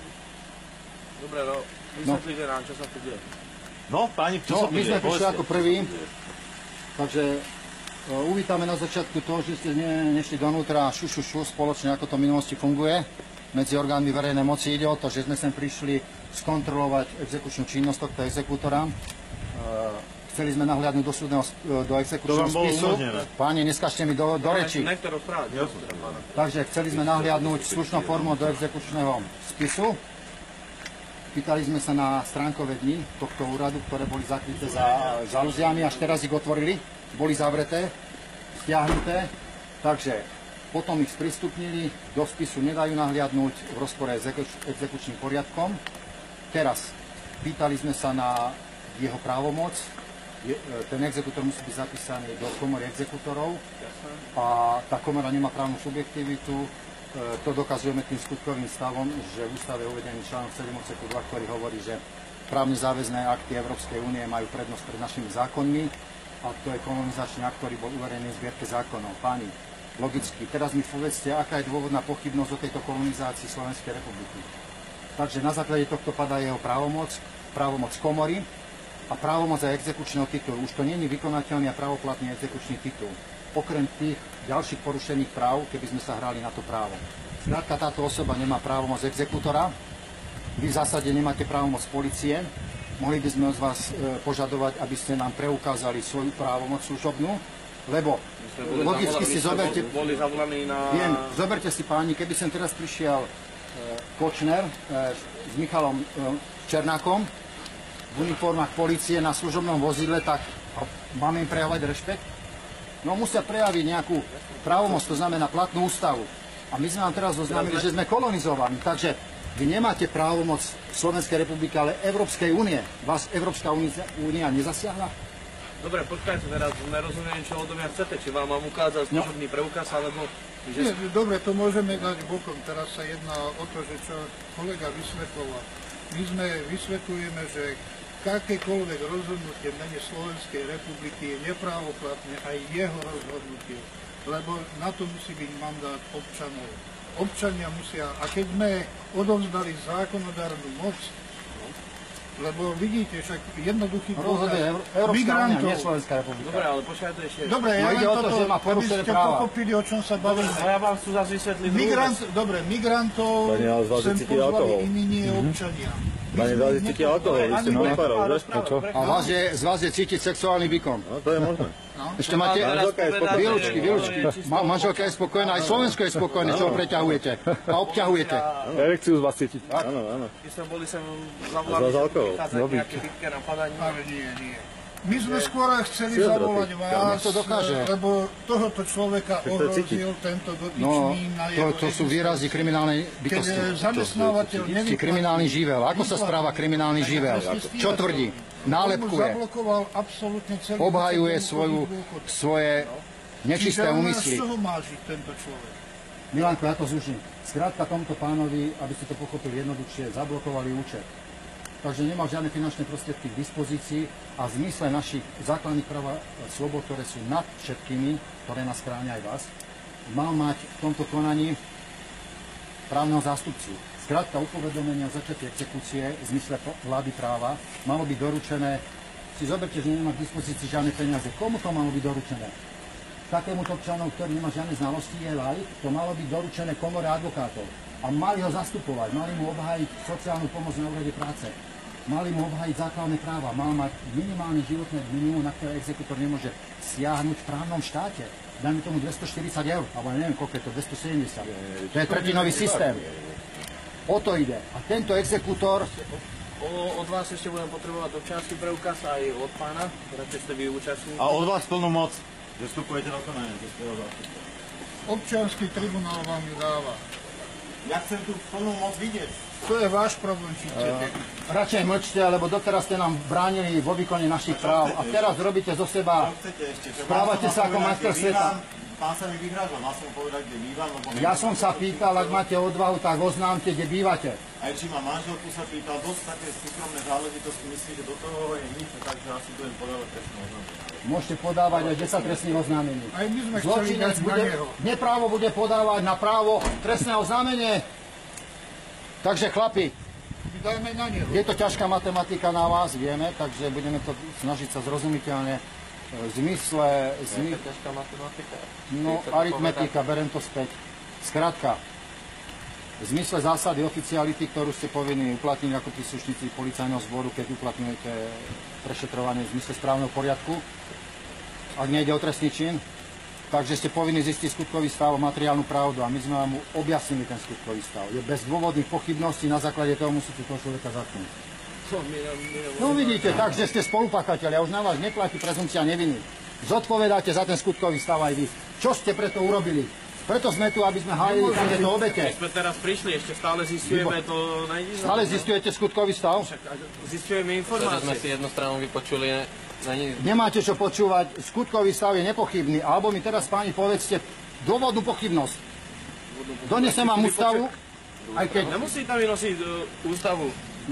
Dobre, no, vysvetlite nám, čo sa tu deje. No, páni, čo No, sa tu my deje? sme prišli Povedzte. ako prví, takže e, uvítame na začiatku to, že ste ne, nešli donútra šu, šu, šu, spoločne, ako to v minulosti funguje. Medzi orgánmi verejnej moci ide o to, že sme sem prišli skontrolovať exekučnú činnosť tohto exekútora. E, Chceli sme nahliadnúť do súdneho, do exekučného To vám bolo spisu. umožnené. Páni, neskačte mi do, do reči. Nechto rozprávať. Takže chceli sme nahliadnúť slušnou formou do exekučného spisu. Pýtali sme sa na stránkové dni tohto úradu, ktoré boli zakryté za žalúziami, až teraz ich otvorili, boli zavreté, stiahnuté. Takže potom ich sprístupnili, do spisu nedajú nahliadnúť v rozpore s exekučným poriadkom. Teraz pýtali sme sa na jeho právomoc. Je, ten exekútor musí byť zapísaný do komory exekútorov a tá komora nemá právnu subjektivitu. E, to dokazujeme tým skutkovým stavom, že v ústave je uvedený článok sedem odseku dva, ktorý hovorí, že právne záväzné akty Európskej únie majú prednosť pred našimi zákonmi a to je kolonizačný akt, ktorý bol uverejnený v zbierke zákonov. Páni, logicky, teraz mi povedzte, aká je dôvodná pochybnosť o tejto kolonizácii Slovenskej republiky. Takže na základe tohto padá jeho právomoc, právomoc komory a právomoc aj exekučného titulu. Už to nie je vykonateľný a právoplatný exekučný titul. Okrem tých ďalších porušených práv, keby sme sa hrali na to právo. Skrátka, táto osoba nemá právomoc exekútora, vy v zásade nemáte právomoc polície, mohli by sme od vás e, požadovať, aby ste nám preukázali svoju právomoc služobnú, lebo logicky si zoberte... Boli zavolaní na... Viem, zoberte si páni, keby sem teraz prišiel e, Kočner e, s Michalom e, Černákom, v uniformách polície na služobnom vozidle, tak máme im prejavovať rešpekt? No musia prejaviť nejakú právomoc, to znamená platnú ústavu. A my sme vám teraz oznámili, že sme kolonizovaní, takže vy nemáte právomoc Slovenskej republiky, ale Európskej únie. Vás Európska únia nezasiahla? Dobre, počkajte, teraz nerozumiem, čo odo mňa chcete. Či vám mám ukázať služobný preukaz, alebo... Nie, Že... dobre, to môžeme dať bokom. Teraz sa jedná o to, že čo kolega vysvetloval. My sme vysvetlujeme, že akékoľvek rozhodnutie v mene Slovenskej republiky je neprávoplatné aj jeho rozhodnutie, lebo na to musí byť mandát občanov. Občania musia, a keď sme odovzdali zákonodárnu moc, lebo vidíte, však jednoduchý Rozhoduje pohľad Európska únia, migrantov. nie Slovenská republika. Dobre, ale počkajte ešte. Dobre, ja No len ide o to, toto, že má aby porušené ste práva. pochopili, o čom sa bavíme. A ja vám chcú zase vysvetliť druhú Migrant, vec. dobre, migrantov Pani, ale zvážite sem ti pozvali alkohol. iní nie občania. My Pani, sme dali ich ste ti nepozvali. alkohol, vy ste Ani nevypadal, vieš? Čo? A vás je, z vás je cítiť sexuálny výkon. No, to je možné. Ešte máte... Manželka je spokojná. Výlučky, výlučky. Ma- Manželka je spokojná, aj Slovensko je spokojné, čo ho preťahujete a obťahujete. Erekciu z vás cítiť. Áno, áno. My sme boli sem Za zavolaní, že alkohol. prichádzať nejaké bitké napadanie. Ale nie, nie. My sme skôr chceli Cieľ zavolať roky. vás, to dokáže. lebo tohoto človeka to je cítiť. ohrozil tento No, dotyčný na to, jeho to sú výrazy kriminálnej Keď bytosti. eh, zamestnávateľ Či nevyplatí... kriminálny živel. Ako sa správa kriminálny živel? Čo tvrdí? Nálepkuje, Zablokoval absolútne celý... obhajuje celý svoju, dôchod. svoje nečisté Čiže on úmysly. z čoho má žiť tento človek? Milanko, ja to zúžim. Skrátka tomuto pánovi, aby ste to pochopili jednoduchšie, zablokovali účet. Takže nemal žiadne finančné prostriedky k dispozícii a v zmysle našich základných práv a slobod, ktoré sú nad všetkými, ktoré nás chránia aj vás, mal mať v tomto konaní právneho zástupcu. Skrátka upovedomenia o začiatí exekúcie v zmysle vlády práva malo byť doručené, si zoberte, že nemá k dispozícii žiadne peniaze. Komu to malo byť doručené? Takémuto občanom, ktorý nemá žiadne znalosti, je laik, to malo byť doručené komore advokátov. A mali ho zastupovať, mali mu obhájiť sociálnu pomoc na úrade práce. Mali mu obhájiť základné práva, mal mať minimálne životné minimum, na ktoré exekútor nemôže siahnuť v právnom štáte. Dajme tomu dvestoštyridsať eur, alebo neviem, koľko je to, dvestosedemdesiat. To je tretinový systém. O to ide. A tento exekútor O, od vás ešte budem potrebovať občiansky preukaz aj od pána, radšej ste vy účastníci. A od vás plnú moc, že vstupujete na konanie českého zástupca. Občiansky tribunál vám ju dáva. Ja chcem tú plnú moc vidieť. To je váš problém, či chcete. Radšej mlčte, lebo doteraz ste nám bránili vo výkone našich práv a teraz robíte zo seba, Čo chcete ešte? Čo správate mám sa ako povedať, majster kde sveta. bývam? Pán sa mi vyhrážal, mal som povedať, kde bývam, lebo... Ja som sa pýtal, ak máte odvahu, tak oznámte, kde bývate. Aj či ma manželku sa pýtal, dosť také súkromné záležitosti, myslím, že do toho je nič, takže asi budem podávať trestné oznámenie. Môžete podávať aj desať trestných oznámení. Aj my sme chceli Zločinec dať na bude, neho. neprávo bude podávať na právo trestné oznámenie. Takže chlapi, Dajme na neho. je to ťažká matematika na vás, vieme, takže budeme to snažiť sa zrozumiteľne v zmysle, zmy, Ťažká matematika. no aritmetika, berem to späť. Skrátka, v zmysle zásady oficiality, ktorú ste povinni uplatniť ako príslušníci policajného zboru, keď uplatňujete prešetrovanie v zmysle správneho poriadku, ak nejde o trestný čin, takže ste povinni zistiť skutkový stav a materiálnu pravdu a my sme vám objasnili ten skutkový stav. Je bez dôvodných pochybností, na základe toho musíte toho človeka zatknúť. No vidíte, takže ste spolupachatelia, už na vás neplatí prezumcia neviny. Zodpovedáte za ten skutkový stav aj vy. Čo ste preto urobili? Preto sme tu, aby sme hájili takéto obete. My sme teraz prišli, ešte stále zistujeme to najnižšie. Stále zistujete skutkový stav? Zistujeme To, že informácie. sme si jednu stranu vypočuli, není... Nemáte čo počúvať, skutkový stav je nepochybný. Alebo mi teraz, páni, povedzte dôvodnú pochybnosť. Donesem vám ústavu, aj keď Nemusí tam vynosiť uh, ústavu.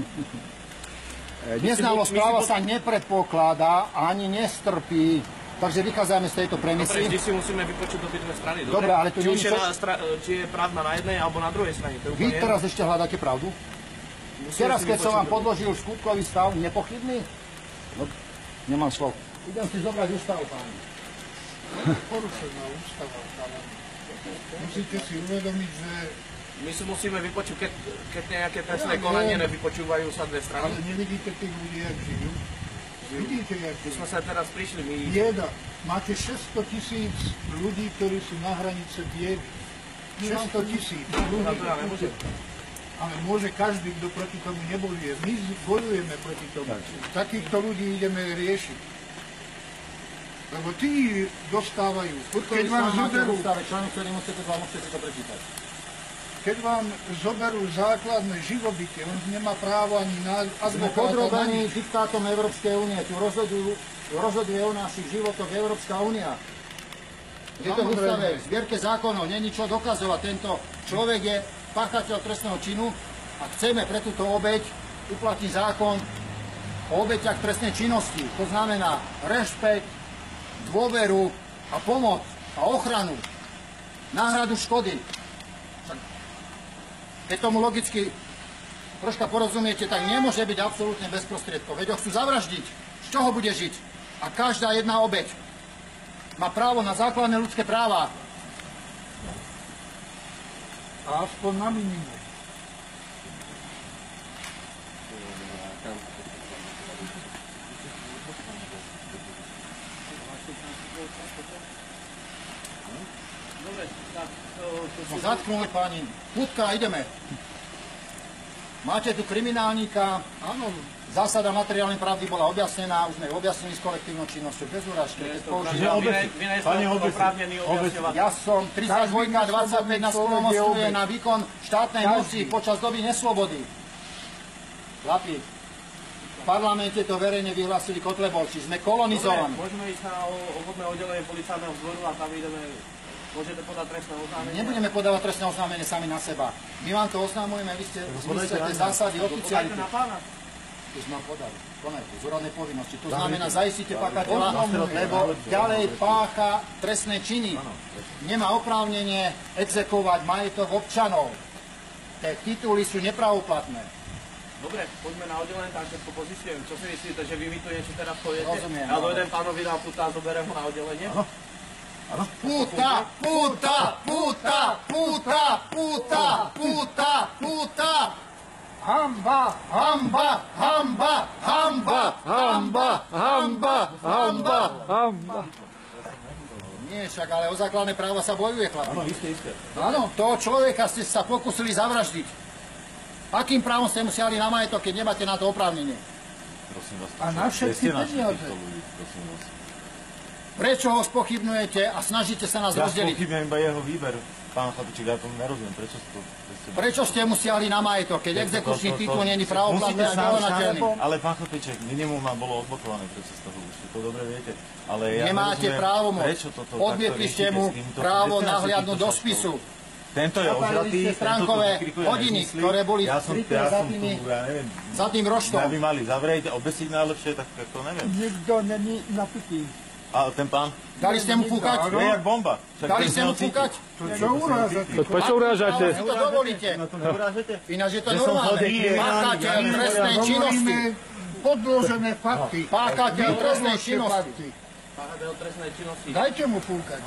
neznalosť my si práva po- sa nepredpokladá ani nestrpí. Takže vychádzame z tejto Dobre, premisy. vždy si musíme vypočuť obidve strany. Dobre, ale tu či, nie už je je to- na stra- či je pravda na jednej alebo na druhej strane. To je Vy úplne teraz ešte hľadáte pravdu? jedno. Musíme Teraz, si keď som vypočuť vám podložil skutkový stav, nepochybný? No, nemám slov. Idem si zobrať ústavu, páni. Porušená ústava. Musíte si uvedomiť, že My si musíme vypočuť, keď, keď nejaké trestné Ja konanie viem. nevypočúvajú sa dve ale strany. nevidíte tých ľudí, jak žijú. Vidíte, jak My žijú. sme sa teraz prišli, my... Bieda. Máte šesťsto tisíc ľudí, ktorí sú na hranice biedy. šesťsto tisíc ľudí. Na to ja nemôžem. Ale môže každý, kto proti tomu nebojuje. My bojujeme proti tomu. Takýchto ľudí ideme riešiť. Lebo tí dostávajú. Skutkový Keď vám stav máte v zoberú, ústave, článok, ktorý musíte, vám musíte si to prečítať. keď vám zoberú základné živobytie, on nemá právo ani na Sme advokáta. na podrobení nič. diktátom Európskej únie. Tu rozhodujú, rozhoduje o našich životoch Európska únia. Je to v ústave, v zbierke zákonov, není čo dokazovať. Tento človek je páchateľ trestného činu a chceme pre túto obeť uplatniť zákon o obeťach trestnej činnosti. To znamená rešpekt, dôveru a pomoc a ochranu, náhradu škody. Keď tomu logicky troška porozumiete, tak nemôže byť absolútne bez prostriedkov. Veď ho chcú zavraždiť. Z čoho bude žiť? A každá jedna obeť má právo na základné ľudské práva. A aspoň na minimum. No zatknúť, páni. Putka, ideme. Máte tu kriminálníka. Áno, zásada materiálnej pravdy bola objasnená. Už sme ju objasnili s kolektívnou činnosťou. Bez úražky. Keď použite- Vy nie ste oprávnení objasňovať. Ja som tridsaťdva dvadsaťpäť na splnomocňuje na výkon štátnej moci počas doby neslobody. Chlapi, v parlamente to verejne vyhlásili Kotlebovci. Sme kolonizovaní. Môžeme ísť na obvodné oddelenie policajného zboru a tam ideme, môžete podať trestné oznámenie. Nebudeme podávať trestné oznámenie sami na seba. My vám to oznamujeme, vy ste v zmysle tej zásady Podajte oficiality. na pána. Už nám podali. Konajte, z úradnej povinnosti. To znamená, zaistíte páchateľa, lebo ďalej pácha trestné činy. Nemá oprávnenie exekovať majetok občanov. Tie tituly sú nepravoplatné. Dobre, poďme na oddelenie, tam všetko pozistujeme. Čo si myslíte, že vy mi tu niečo teraz poviete? Rozumiem, Ja áno. dojdem pánovi na puta a zoberiem ho na oddelenie? Puta, puta, puta, puta, puta, puta, puta. Hamba, hamba, hamba, hamba, hamba, hamba, hamba, Hamba. Nie, však ale o základné práva sa bojuje, chlapi. Áno, isté, isté. Áno, toho človeka ste sa pokúsili zavraždiť. Akým právom ste musiali na majetok, keď nemáte na to oprávnenie? Prosím vás. A na všetky peniaze. Prosím vás. Prečo ho spochybňujete a snažíte sa nás Ja rozdeliť? spochybňujem iba jeho výber. Pán Chlapíček, ja tomu nerozumiem. Prečo to... Prečo ste musiali na majetok, keď exekučný titul není pravoplatný a neonateľný? Ale pán Chlapíček, minimum má bolo odblokované pred cestou. Už to dobre viete. Ale ja Nemáte nerozumiem, právomoc. prečo toto Odmietli takto ste mu riešite s týmto- právo Prečo nahliadnúť do týmto spisu. Tento je Zapálili ožratý, ste tento stránkové tu vykrikuje hodiny, nezmysly. ktoré boli ja som, skryté ja za som tými- tu, ja neviem, za tým roštom. mňa by mali zavrieť, obesiť najlepšie, tak to neviem. Nikto není napitý. A ten pán, Dali ste mu fúkať? je jak bomba. Však Dali ten ste z neho mu cíti. fúkať? To čo urážate? To prečo urážate? Si to dovolíte. No to neurážete? Ináč je to Že som normálne. chodil kriminálny Páchateľ gang, trestnej činnosti. Hovoríme podložené fakty. Páchateľ trestnej Podložte činnosti. fakty. Páchateľ trestnej činnosti. Dajte mu fúkať.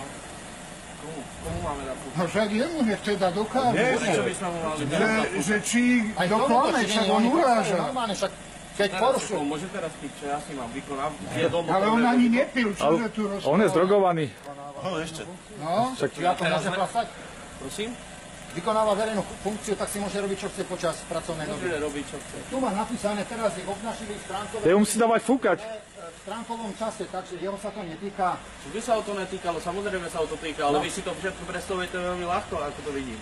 Komu, komu máme dať fúkať? No však jemu nech teda dokáže, Prečo by sme mu mali dať že, fúkať? že či Aj do tomuto klame, činení však on oni uráža. postavujú normálne, však keď Teraz porušujú. sekund, môže teraz piť, čo ja si mám vykonám. Je doma, Ale on ani nepil, čože tu rozpráva. On je zdrogovaný. No ešte. No, Ja to môžem plastať? Prosím? Vykonáva verejnú funkciu, tak si môže robiť, čo chce počas pracovnej doby. Môže robiť, čo chce. Tu má napísané, teraz ich obnažili v stránkové, Jemu musí dávať fúkať. v stránkovom čase, takže jeho sa to netýka. Vy sa o to netýkalo, samozrejme sa o to týka, ale vy si to všetko predstavujete veľmi ľahko, ako to vidím.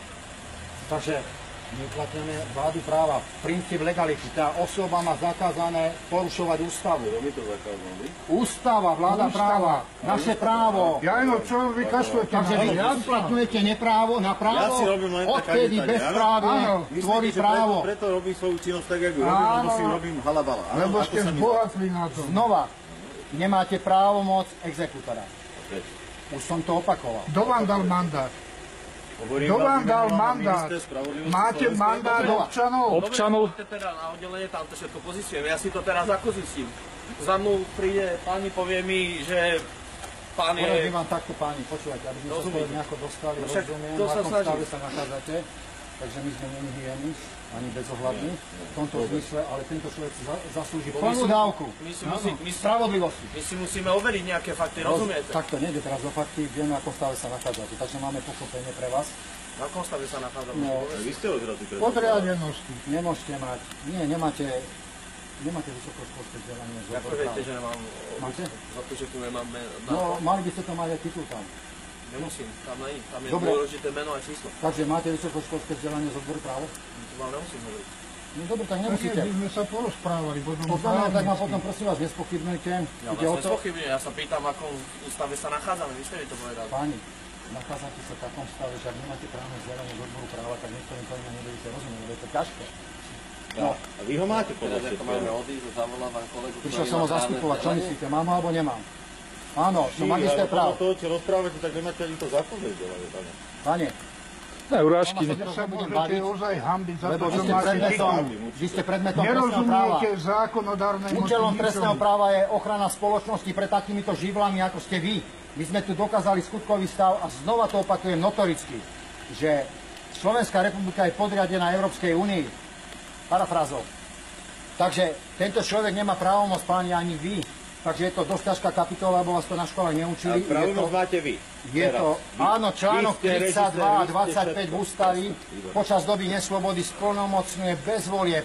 Takže my uplatňujeme vládu práva, princíp legality. Tá osoba má zakázané porušovať ústavu. My to zakázali. Ústava, vláda práva, naše právo. ja no, čo vy kašlete Takže vy na uplatňujete neprávo na Ja právo, si robím len tak, odkedy ani tak, bezprávie áno. tvorí že právo. Preto, preto robím svoju činnosť tak, ako ju robím, lebo si robím halabala. Áno, Lebo ako ste sa mi zbohatli na to. Znova, nemáte právomoc exekútora. Prečo? Už som to opakoval. Kto vám dal mandát? Hovorím Kto vám, vám dal vymenoval ma mandát? minister spravodlivosti Máte Slovenskej mandát republiky. občanov? Občanov. Dobre, poďte teda na oddelenie, tam to všetko pozistím. Ja si to teraz ako zistím. Za mnou príde pani, povie mi, že pán Poradím je... vám takto, páni, počúvajte, aby sme sa z toho Rozumiem. nejako dostali, No však rozumiem, to v sa akom snažím. stave sa nachádzate, takže my sme není hyeny, ani bezohľadní v tomto zmysle, ale tento človek si za- zaslúži plnú dávku My si, musí, my, si, spravodlivosti. my si musíme overiť nejaké fakty, rozumiete? Tak to nejde teraz do fakty, vieme, ako stave sa nachádzate, takže máme pochopenie pre vás. Na akom stave sa nachádzame? No, Vy ste odhratí preto. Podriadenosti. nemôžete mať, nie, nemáte, nemáte vysokoškolské vzdelanie. z Ako odboru viete, práva. že nemám... Máte? Za to, že tu nemám meno. No, mali by ste to mať aj titul tam. Nemusím, tam není. Tam je Dobre. dôležité meno a číslo. Takže máte vysokoškolské vzdelanie z odboru práva? To vám nemusím hovoriť. No dobre, tak Také nemusíte. by sme sa porozprávali, potom Potom, tak ma právnicky. potom prosím vás nespochybnujte. Ja Ide o vás to, nespochybňujem, ja sa pýtam, v akom stave sa nachádzame. Vy ste mi to povedali. páni, nachádzate sa v takom stave, že ak nemáte právne vzdelanie z odboru práva, tak niektorým pojmom nebudete rozumieť, lebo je to ťažké. No, A vy ho máte podľa Teraz ako máme odísť, zavolávam kolegu. prišiel ktorý som má ho právne zastupovať, čo vzdelanie. myslíte, mám ho alebo nemám? Áno, som Či, magister ale práv. podľa toho, čo rozprávate, tak nemáte ani to zákonné vzdelanie, pane. Pane, Ne, urážky. Doma Sa sa budem môžete baviť, ozaj hambiť za lebo to, vy čo ste máte predmetom, vykladať. vy ste predmetom trestného práva. Nerozumiete zákonodárnej moci Účelom trestného ničomu. práva je ochrana spoločnosti pred takýmito živlami, ako ste vy. My sme tu dokázali skutkový stav a znova to opakujem notoricky, že Slovenská republika je podriadená Európskej únii. Parafrázou. Takže tento človek nemá právomoc, páni, ani vy. Takže je to dosť ťažká kapitola, lebo vás to na škole neučili. Je to, máte vy. je to, áno, článok Vy ste tridsaťdva a režisér, vy ste dvadsaťpäť v všetko. ústavy počas doby neslobody splnomocňuje bez volieb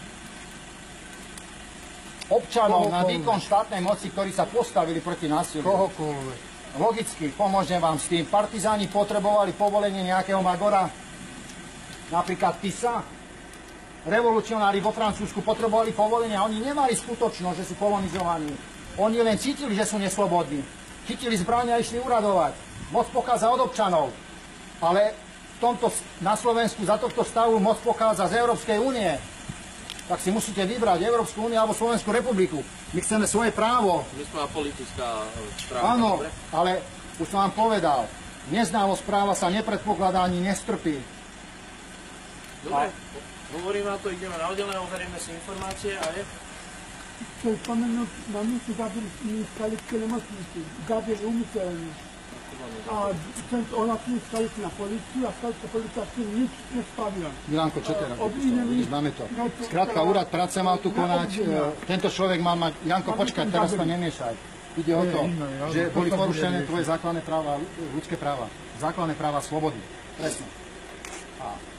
občanov na výkon štátnej moci, ktorí sa postavili proti násiliu. Kohokoľvek. Logicky, pomôžem vám s tým. Partizáni potrebovali povolenie nejakého Magora, napríklad Tisa. Revolucionári vo Francúzsku potrebovali povolenie a oni nemali skutočnosť, že sú kolonizovaní. Oni len cítili, že sú neslobodní. Chytili zbrania a išli uradovať. Moc pochádza od občanov. Ale v tomto, na Slovensku za tohto stavu moc pochádza z Európskej únie. Tak si musíte vybrať Európsku úniu alebo Slovenskú republiku. My chceme svoje právo. My sme politická strana. Áno, dobre? ale už som vám povedal, neznalosť práva sa nepredpokladá ani nestrpí. Dobre, hovorím na to, ideme na oddelenie, overíme si informácie a je. Chcel spomenúť na místu Gabrielskej skalickej nemocnici. Gabriel je umyselný. A chcem ohlasniť skalicu na políciu a skalická polícia s tým nič nespravila. Milanko, čo teraz? Obvinený- Vidíš, máme to. Skrátka, úrad práce mal tu konať, e, tento človek mal mať... Janko, počkaj, teraz to nemiešaj. Ide o to, že boli porušené tvoje základné práva, ľudské práva. Základné práva slobody. Presne. A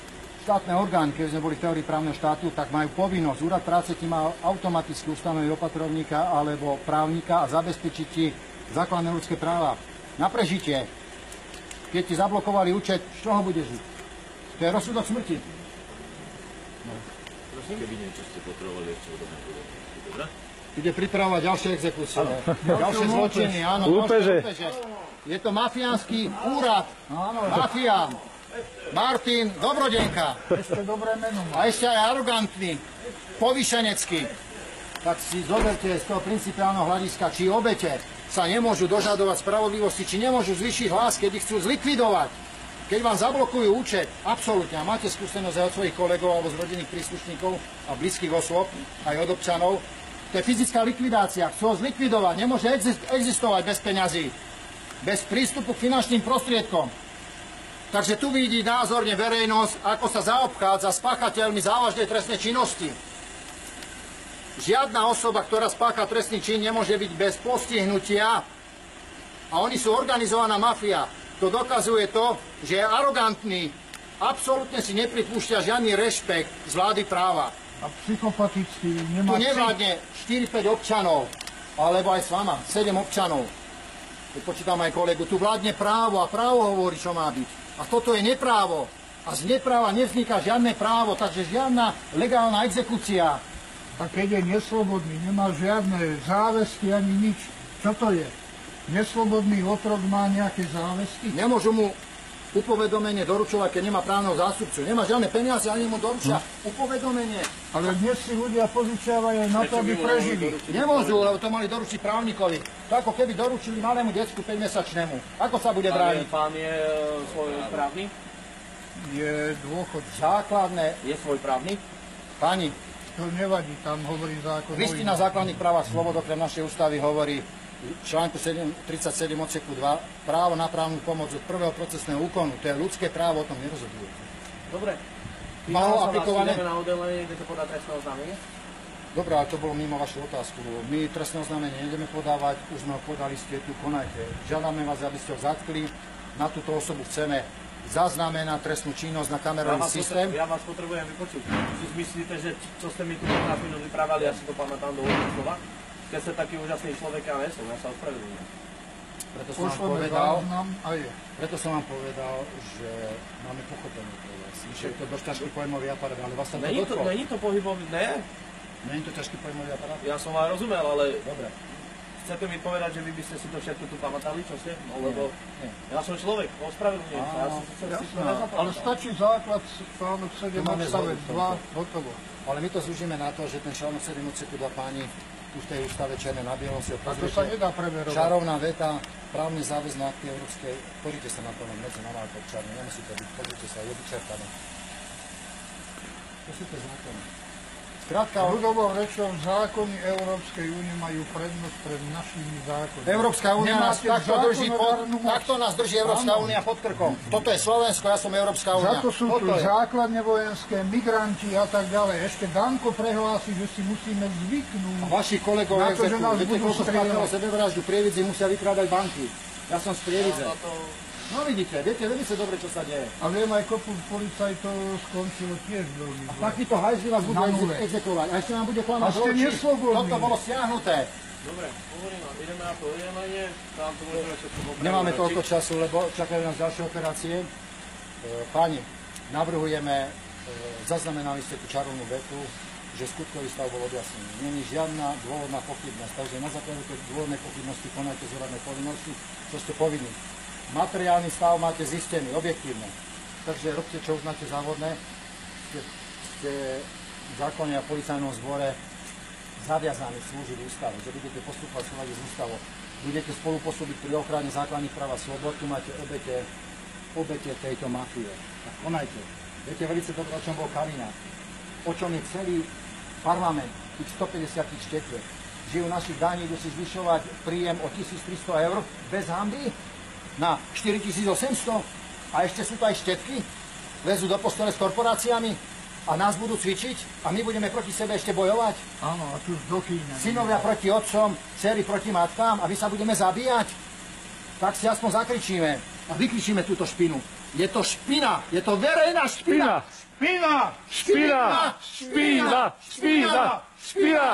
štátne orgány, keď sme boli v teórii právneho štátu, tak majú povinnosť. Úrad práce ti má automaticky ustanoviť opatrovníka alebo právnika a zabezpečiť ti základné ľudské práva na prežitie. Keď ti zablokovali účet, z čoho budeš žiť? To je rozsudok smrti. No. Keby niečo ste potrebovali ešte odo mňa povedať. Dobre? Ide pripravovať ďalšie exekúcie, ďalšie zločiny, áno, Lúpeže. lúpeže. Je to mafiánsky úrad, mafián. Martin Dobrodenka. Ešte dobré meno má. A ešte aj arogantný, povýšenecký. Tak si zoberte z toho principiálneho hľadiska, či obete sa nemôžu dožadovať spravodlivosti, či nemôžu zvýšiť hlas, keď ich chcú zlikvidovať. Keď vám zablokujú účet, absolútne, a máte skúsenosť aj od svojich kolegov alebo z rodinných príslušníkov a blízkych osôb, aj od občanov, to je fyzická likvidácia. Chcú ho zlikvidovať, nemôže existovať bez peňazí, bez prístupu k finančným prostriedkom. Takže tu vidí názorne verejnosť, ako sa zaobchádza s páchateľmi závažnej trestnej činnosti. Žiadna osoba, ktorá spácha trestný čin, nemôže byť bez postihnutia. A oni sú organizovaná mafia. To dokazuje to, že je arogantný. Absolútne si nepripúšťa žiadny rešpekt z vlády práva. A psychopatický, Tu nemá... nevládne štyri päť občanov, alebo aj s vama, sedem občanov. Keď počítam aj kolegu, tu vládne právo a právo hovorí, čo má byť. A toto je neprávo. A z nepráva nevzniká žiadne právo, takže žiadna legálna exekúcia. A keď je neslobodný, nemá žiadne záväzky ani nič. Čo to je? Neslobodný otrok má nejaké záväzky? Nemôžu mu upovedomenie doručovať, keď nemá právneho zástupcu. Nemá žiadne peniaze, ani mu doručia upovedomenie. Ale dnes si ľudia požičiavajú na to, aby prežili. Nemôžu, lebo to mali doručiť právnikovi. To ako keby doručili malému decku päťmesačnému. Ako sa bude Pán je, brániť? pán je svoj právny? Je dôchod. Základné, Je svoj právny? pani, To nevadí, tam hovorí zákon. o listina inom. základných práv a slobod okrem našej ústavy hovorí v článku tridsaťsedem odseku dva právo na právnu pomoc od prvého procesného úkonu. To je ľudské právo, o tom nerozhoduje. Dobre. Malo Pýtal som aplikované? vás, ideme na oddelenie, kde to podá trestné oznámenie? Dobre, ale to bolo mimo vašu otázku. My trestné oznámenie nejdeme podávať, už sme ho podali, ste tu, konajte. Žiadame vás, aby ste ho zatkli. Na túto osobu chceme zaznamenať trestnú činnosť na Ja kamerový vás, systém. potrebujem, ja vás potrebujem vypočuť. Si myslíte, že čo ste mi tu pätnásť minút vyprávali, ja si to pamätám do úvodných slova? Keď ste taký úžasný človek, ja nie som, ja sa ospravedlňujem. Preto som vám Pošleme povedal, záznam a je. preto som vám povedal, že máme pochopenie pre vás. Že je to dosť ťažký pojmový aparát, ale vás tam to Není to, dotklo. není to pohybový, ne? Není to ťažký pojmový aparát? Ja som vám rozumel, ale Dobre. chcete mi povedať, že vy by ste si to všetko tu pamätali, čo ste? No, lebo Nie. ja som človek, ospravedlňujem sa, ja som si chcel si to Ale nezapamätal. stačí základ článok sedem To máme odstavec zhodu. dva, hotovo. Ale my to zúžime na to, že ten článok sedem odseku dva páni tu v tej ústave černé na bielom si ho A to pozriete. sa nedá preverovať. Čarovná veta, právne záväzné akty európskej, pozrite sa na to, len medzi na válko čarne, nemusíte byť, pozrite sa, je vyčerpané. To sú tie zákony. Skrátka, Ľudovou rečou zákony Európskej únie majú prednosť pred našimi zákonmi. Európska únia nás Nemáte takto drží pod, zákonodárnu moc. takto nás drží Európska Áno. únia pod krkom. Toto je Slovensko, ja som Európska únia. Za to sú tu Toto je. základne vojenské, migranti a tak ďalej. Ešte Danko prehlási, že si musíme zvyknúť. Vaši kolegovia Na to, že nás viete, budú koľko spáchalo strieľať. sebevraždu, prievidzi musia vykrádať banky. Ja som z Prievidze. Ja to- No vidíte, viete veľmi dobre, čo sa deje. A viem, aj kopu policajtov skončilo tiež veľmi zle. Takýto hajzli vás budú Na exe- nule. exekuovať. A ešte vám bude klamať A ste do očí. neslobodní. Toto bolo stiahnuté. Dobre, hovorím vám, ideme na to oddelenie, tam to môžeme všetko popraviť. Nemáme toľko času, lebo čakajú nás ďalšie operácie. E, Páni, navrhujeme, e, zaznamenali ste tú čarovnú vetu, že skutkový stav bol objasnený. Není žiadna dôvodná pochybnosť, takže na základe tej dôvodnej pochybnosti konajte zúradné povinnosti, čo ste povinní. Materiálny stav máte zistený, objektívne. Takže robte, čo uznáte závodné. Ste, ste v zákone a policajnom zbore zaviazaní slúžiť ústavu, že budete postupovať v súlade s ústavou. Budete spolupôsobiť pri ochrane základných práv a slobod, tu máte obete, obete tejto mafie. Tak konajte. Viete veľmi dobre, o čom bol Kalina. O čom je celý parlament, tých stopäťdesiat štetiek. Žijú našich daní, idú si zvyšovať príjem o tisíctristo eur bez hanby na štyritisícosemsto a ešte sú to aj štetky, lezú do postele s korporáciami a nás budú cvičiť a my budeme proti sebe ešte bojovať. Áno, a tu do Číny. Synovia proti otcom, dcery proti matkám a my sa budeme zabíjať. Tak si aspoň zakričíme a vykričíme túto špinu. Je to špina, je to verejná špina. Špina! Špina! Špina! Špina! Špina! Špina!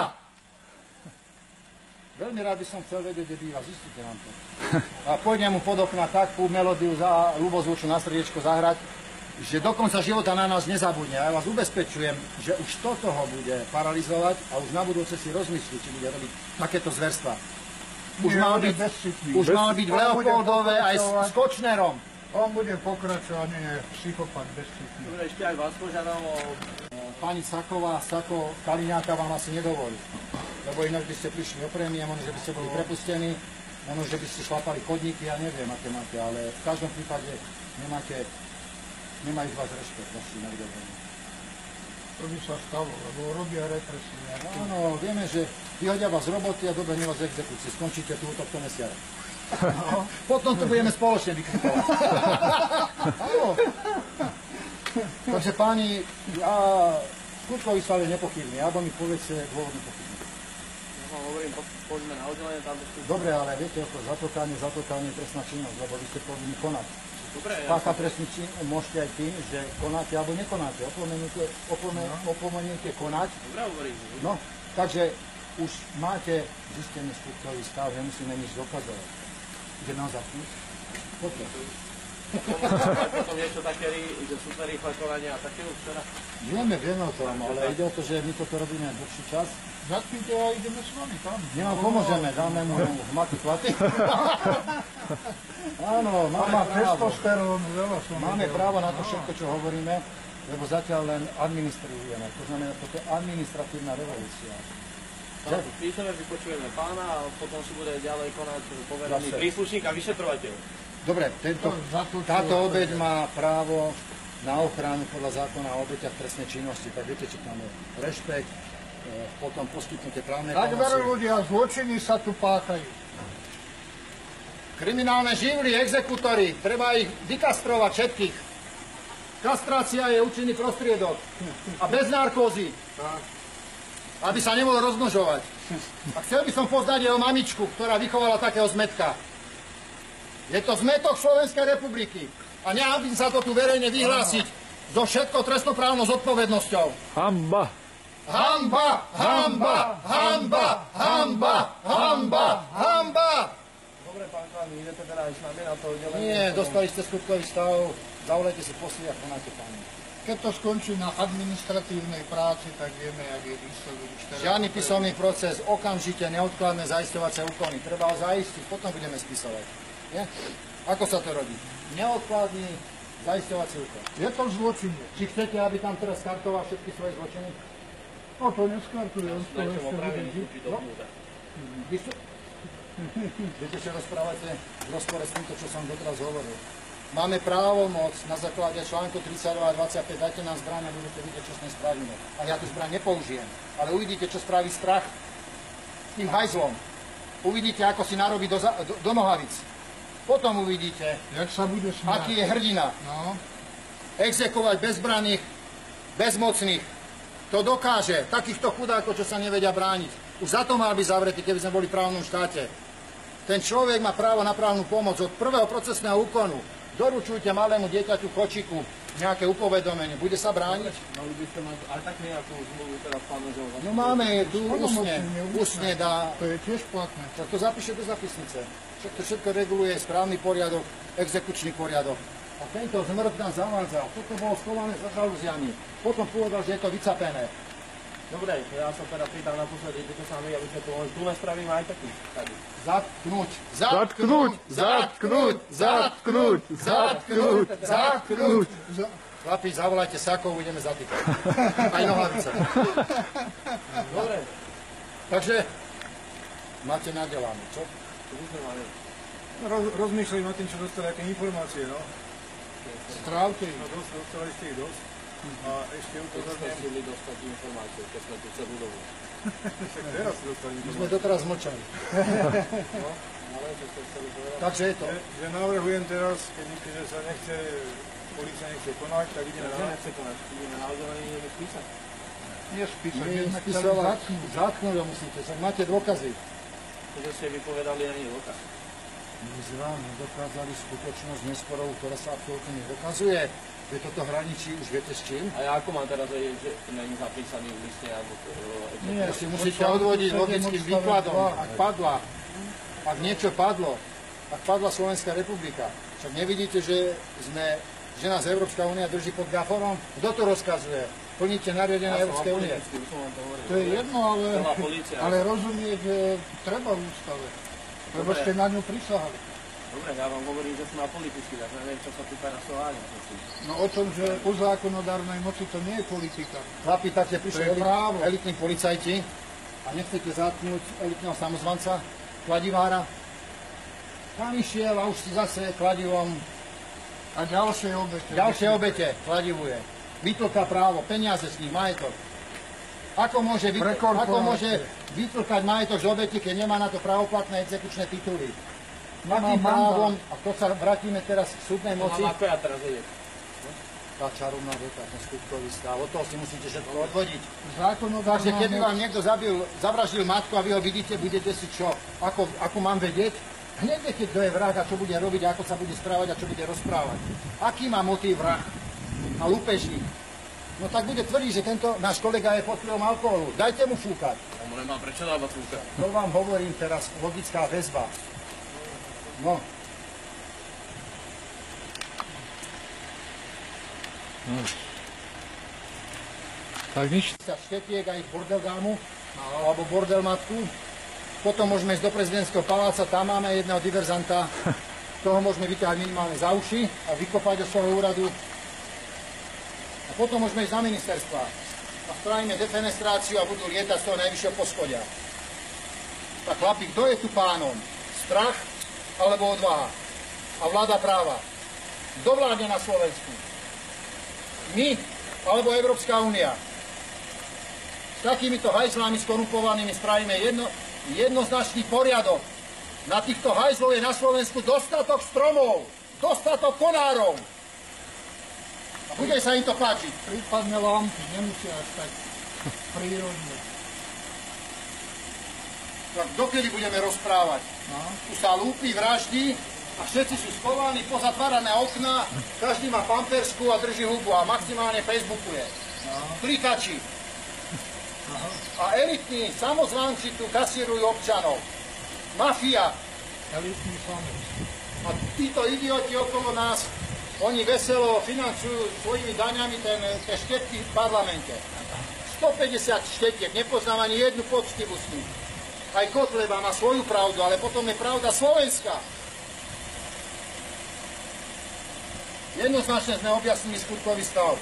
Veľmi rád by som chcel vedieť, kde býva, zistite nám to. A pôjdem mu pod okna takú melódiu za ľubozvuču na srdiečko zahrať, že do konca života na nás nezabudne. A ja vás ubezpečujem, že už toto ho bude paralizovať a už na budúce si rozmyslí, či bude robiť takéto zverstva. Už Nie, mal on je byť, bezcitný. už mal byť v On bude Leopoldove aj s, pokračovať. s Kočnerom. On bude pokračovať, nie je psychopat bezcitný. Dobre, ešte aj vás požiadam o... Pani Saková, Sako, Kaliňáka vám asi nedovolí. Lebo inak by ste prišli o prémie, možno, že by ste boli prepustení, možno, že by ste šlapali chodníky, ja neviem, aké máte, ale v každom prípade nemáte, nemajú z vás rešpekt, vaši navidení. To by sa stalo, lebo robia represie. Áno, vieme, že vyhodia vás z roboty a dobehne vás z exekúcie. Skončíte tu tohto mesiaca. No. Potom to budeme spoločne vykrikovať. Áno. Takže páni, ja skutkový stav je nepochybný, alebo mi povedzte dôvodne pochybný. Ja vám hovorím, po- poďme na oddelenie, tam to skúšam. Dobre, ale viete, ako zatokanie, zatokanie je trestná činnosť, lebo vy ste povinni konať. Dobre, ja Pácha trestný čin môžete aj tým, že konáte alebo nekonáte. Opomenujete, opome- opomenujete konať. dobre hovorím. No, takže už máte zistený skutkový stav, nemusíme nič dokazovať. Ide nám zapnúť? Potom. Potom niečo také, rí- že sú to rýchle konania a také už teda. Vieme, vieme o tom, ale ide o to, že my toto robíme dlhší čas. Zatknite a ideme s vami tam. Nemám, pomôžeme, dáme mu hmaty platy. Áno, A máme má právo. testosterón, veľa som Máme videl. právo na to všetko, čo hovoríme, lebo zatiaľ len administrujeme. To znamená, toto je administratívna revolúcia. Že? Píšeme, vypočujeme pána a potom si bude ďalej konať poverený Zase. príslušník a vyšetrovateľ. Dobre, tento, táto obeť má právo na ochranu podľa zákona o obeťach trestnej činnosti. Tak viete, čo tam je. Rešpekt, e, potom poskytnutie právnej Tak veru pomoci. ľudia, zločiny sa tu páchajú. Kriminálne živly, exekutory, treba ich vykastrovať všetkých. Kastrácia je účinný prostriedok. A bez narkózy. Aby sa nemohol rozmnožovať. A chcel by som poznať jeho mamičku, ktorá vychovala takého zmetka. Je to zmetok Slovenskej republiky. A nehábim sa to tu verejne vyhlásiť so všetkou trestnoprávnou zodpovednosťou. Hamba! Hamba! Hamba! Hamba! Hamba! Hamba! Hamba! Dobre, pán Klány, idete teda aj s nami na to oddelenie? Nie, dostali ste skutkový stav, zavolajte si posly a konáte páni. Keď to skončí na administratívnej práci, tak vieme, jak je výsledok. Už teraz. Žiadny písomný proces, okamžite neodkladné zaisťovacie úkony. Treba ho zaistiť, potom budeme spisovať. Nie? Ako sa to robí? Neodkladný zaisťovací úkon. Je to zločine. Či chcete, aby tam teraz kartoval všetky svoje zločiny? No to neskartuje, on to Nechcem ešte bude opraviť, žiť. vstúpiť do No. blúda. Vy ste... Viete, čo rozprávate v rozpore s týmto, čo som doteraz hovoril. Máme právo moc na základe článku tridsaťdva a dvadsaťpäť, dajte nám zbraň a budete vidieť, čo s ním spravíme. A ja tú zbraň nepoužijem, ale uvidíte, čo spraví strach tým hajzlom. Uvidíte, ako si narobí do, za- do, do nohavic. Potom uvidíte, Jak sa bude smiať. aký je hrdina. No, Exekovať bezbranných, bezmocných. To dokáže. Takýchto chudákov, čo sa nevedia brániť. Už za to mal byť zavretý, keby sme boli v právnom štáte. Ten človek má právo na právnu pomoc od prvého procesného úkonu. Doručujte malému dieťaťu kočiku nejaké upovedomenie. Bude sa brániť? Mali by ste mať aj tak nejakú zmluvu teda s pánom Želom. No máme tu úsne. Plnomocnenie, Úsne dá. to je tiež platné. Tak to zapíše do zapisnice. Všetko, všetko reguluje správny poriadok, exekučný poriadok. A tento zmrt nás zavádzal. Toto bolo schované za žalúziami. Potom povedal, že je to vycapené. Dobre, ja sa teda pridám naposledy, idete sa mi, aby sme tu len tu nespravíme aj taký. Tady. Zatknúť, Zatknúť! Zatknúť! Zatknúť! Zatknúť! Zatknúť! Chlapi, zavolajte Sakov, ideme zatýkať. Aj nohavice. Dobre, Takže máte nadelané, čo? to by sme mali. Roz, rozmýšľajú nad tým, čo dostali, aké informácie, no. Strávte ich. No dosť, dostali ste ich dosť. A ešte Keď sme upozorňujem, chceli dostať informáciu, keď sme tu celú dobu. však teraz ste dostali My sme informácie. doteraz mlčali. No, ale čo ste chceli povedať? Takže je to. Že, že navrhujem teraz, keď, keď sa nechce, polícia nechce konať, tak ideme Že na... nechce konať, ideme na oddelenie, ideme spísať. Nie spísať, My keď sme chceli spisovať, zatknúť. zatknúť ho musíte, však máte dôkazy. To, že ste vypovedali, ani dôkaz. My sme vám nedokázali skutočnosť nesporovú, ktorá sa absolútne nedokazuje. Že toto hraničí už viete s čím? A ja ako mám teraz vedieť, že není zapísaný v liste alebo... Nie, si musíte odvodiť logickým výkladom. Ak padla, ak niečo padlo, ak padla Slovenská republika, však nevidíte, že, sme, že nás Európska únia drží pod gaforom? Kto to rozkazuje? Plníte nariadenia Európskej únie. To je jedno, ale, ale rozumieť, že treba v ústave. Lebo ste na ňu prisahali. Dobre, ja vám hovorím, že som na politicky, tak neviem, čo sa tu teraz soháňa. No o tom, že u zákonodárnej moci to nie je politika. Chlapi, tak ste prišli To je právo. elitní policajti a nechcete zatknúť elitného samozvanca, kladivára. Tam išiel a už si zase kladivom A ďalšie obete. ďalšie obete kladivuje. Vytlká právo, peniaze s nich, majetok. Ako môže, vytl- ako môže vytlkať majetok z obete, keď nemá na to právoplatné exekučné tituly? Akým právom, a to sa vrátime teraz k súdnej moci, Mám ako ja teraz vedieť. tá čarovná veta, ten skutkový stav, od toho si musíte všetko odvodiť. Takže Zákonodárna keby moc. vám niekto zabil, zavraždil matku a vy ho vidíte, budete si čo, ako, ako mám vedieť? Hneď viete, kto je vrah a čo bude robiť a ako sa bude správať a čo bude rozprávať. Aký má motív vrah a lúpežník? No tak bude tvrdiť, že tento náš kolega je pod vplyvom alkoholu. Dajte mu fúkať. Ja mu nemám prečo dávať fúkať. To vám hovorím teraz, logická väzba. No. Tak nič. Štetiek a ich bordelgámu, alebo bordelmatku. Potom môžeme ísť do prezidentského paláca, tam máme jedného diverzanta. Toho môžeme vyťahať minimálne za uši a vykopať do svojho úradu. A potom môžeme ísť na ministerstva. A spravíme defenestráciu a budú lietať z toho najvyššieho poschodia. Tak chlapi, kto je tu pánom? Strach alebo odvaha? A vláda práva? Kto vládne na Slovensku? My alebo Európska únia? S takýmito hajzlami skorumpovanými spravíme jedno, jednoznačný poriadok. Na týchto hajzlov je na Slovensku dostatok stromov, dostatok konárov. A bude sa im to páčiť. Prípadne lampy nemusia až tak prírodne. Tak dokedy budeme rozprávať? No. Tu sa lúpi, vraždí a všetci sú schovaní, pozatvárané okná, každý má pampersku a drží hubu a maximálne facebookuje. No. Klikači. A elitní samozvánci tu kasírujú občanov. Mafia. Elitný samec. A títo idioti okolo nás, oni veselo financujú svojimi daňami ten, tie štetky v parlamente. stopäťdesiat štetiek, nepoznám ani jednu poctivú s ním. Aj Kotleba má svoju pravdu, ale potom je pravda slovenská. Jednoznačne sme objasnili skutkový stav.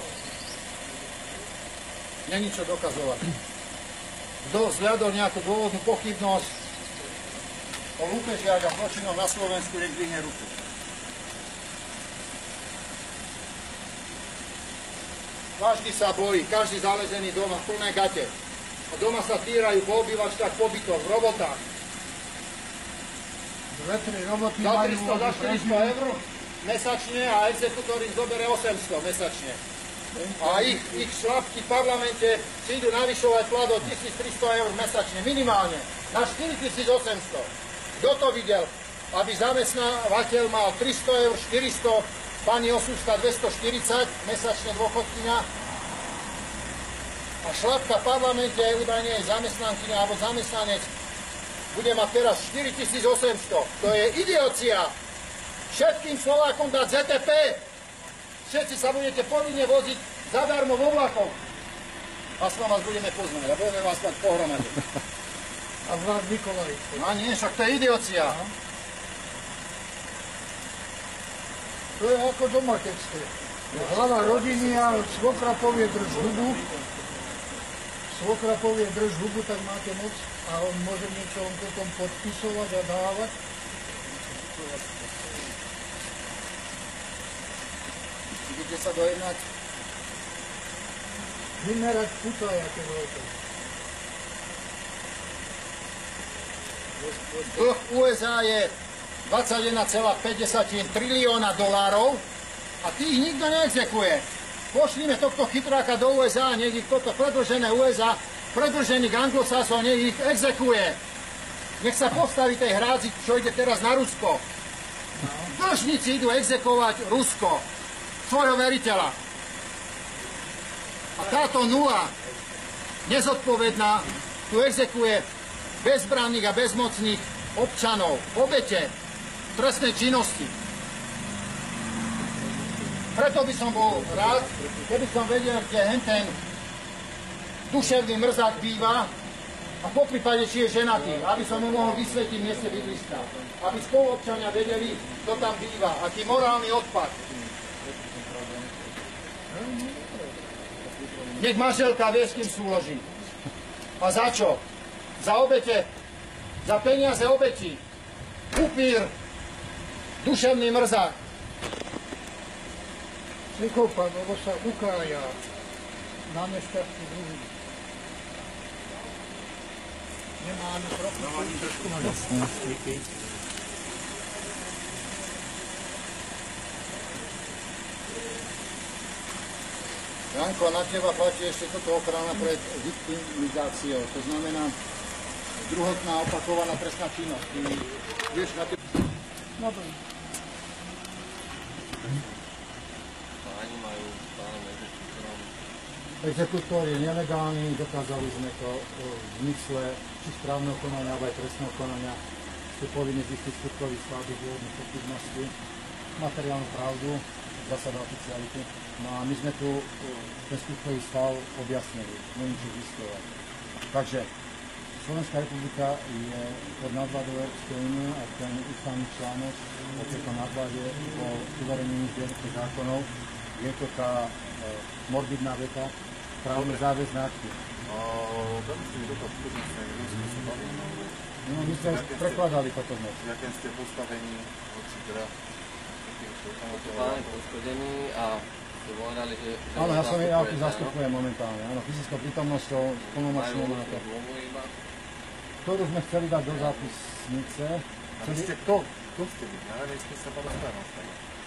Není čo dokazovať. Kto vzhľadol nejakú dôvodnú pochybnosť o lúpežiach a zločinoch na Slovensku, nech dvihne ruku. Každý sa bojí, každý zalezený doma, plné gate. A doma sa týrajú po obývačkách, po bytoch, v robotách. Dve, tri roboty Za majú... tristo, za štyristo eur mesačne a exekútor im zoberie osemsto mesačne. A ich, ich šlapky v parlamente si idú navyšovať plat o tisíctristo eur mesačne, minimálne, na štyritisícosemsto. Kto to videl? Aby zamestnávateľ mal tristo eur, štyristo, pani Osúška dvestoštyridsať, mesačne dôchodkyňa. A šlapka v parlamente, iba nie je zamestnankyňa alebo zamestnanec, bude mať teraz štyritisícosemsto. To je idiocia. Všetkým Slovákom dať zet té pé. Všetci sa budete povinne voziť zadarmo vo vlakoch. A s vás budeme poznať a budeme vás mať pohromade. A vlak Nikolaj. No nie, však to je idiocia. To je ako doma, keď ste. Hlava rodiny a svokra povie drž hubu. Svokra povie drž hubu, tak máte moc a on môže niečo on potom podpisovať a dávať. Idete sa dojednať? Vymerať puta, aké veľké. Dlh ú es á je dvadsaťjeden celá päť trilióna dolárov a tých nikto neexekuje. Pošlíme tohto chytráka do ú es á, nech ich toto predĺžené ú es á, predĺžených anglosásov, nech ich exekuje. Nech sa postaví tej hrádzi, čo ide teraz na Rusko. dlžníci idú exekovať Rusko, svojho veriteľa. A táto nula, nezodpovedná, tu exekuje bezbranných a bezmocných občanov, obete trestnej činnosti. Preto by som bol rád, keby som vedel, kde henten duševný mrzák býva a po prípade, či je ženatý, aby som mu mohol vysvetliť mieste bydliska. Aby spoluobčania vedeli, kto tam býva, aký morálny odpad. Nech manželka vie, s kým súloží. A za čo? Za obete, za peniaze obetí. Upír, duševný mrzák. Psychopat, lebo sa ukája na nešťastný druhý. Nemá ani trošku. Janko, na teba platí ešte toto ochrana pred viktimizáciou. To znamená druhotná opakovaná trestná činnosť. Ty vieš na teba... Dobre. Páni majú pánom exekútorom. Exekútor je nelegálny, dokázali sme to v zmysle či správneho konania, alebo aj trestného konania. Ste povinni zistiť skutkový stav dôvodných pochybností, materiálnu pravdu, zásada oficiality. No a my sme tu ten skutkový stav objasnili, neviem, čo zistovať. Takže Slovenská republika je pod nadvládou Európskej únie a ten ústavný článok o tejto nadvláde o uverejnení zbierky zákonov je to tá e, morbidná veta, právne záväzné akty. No, my sme prekladali toto dnes. V jakém ste postavení voči teda Pán je poškodený a ste povedali, že... Áno, ja som ja tu zastupujem momentálne. Áno, fyzickou prítomnosťou, plnomocnou na to. Ktorú sme chceli dať do zápisnice. A vy ste kto? Kto ste vy? Na ľavej ste sa balostárnosť.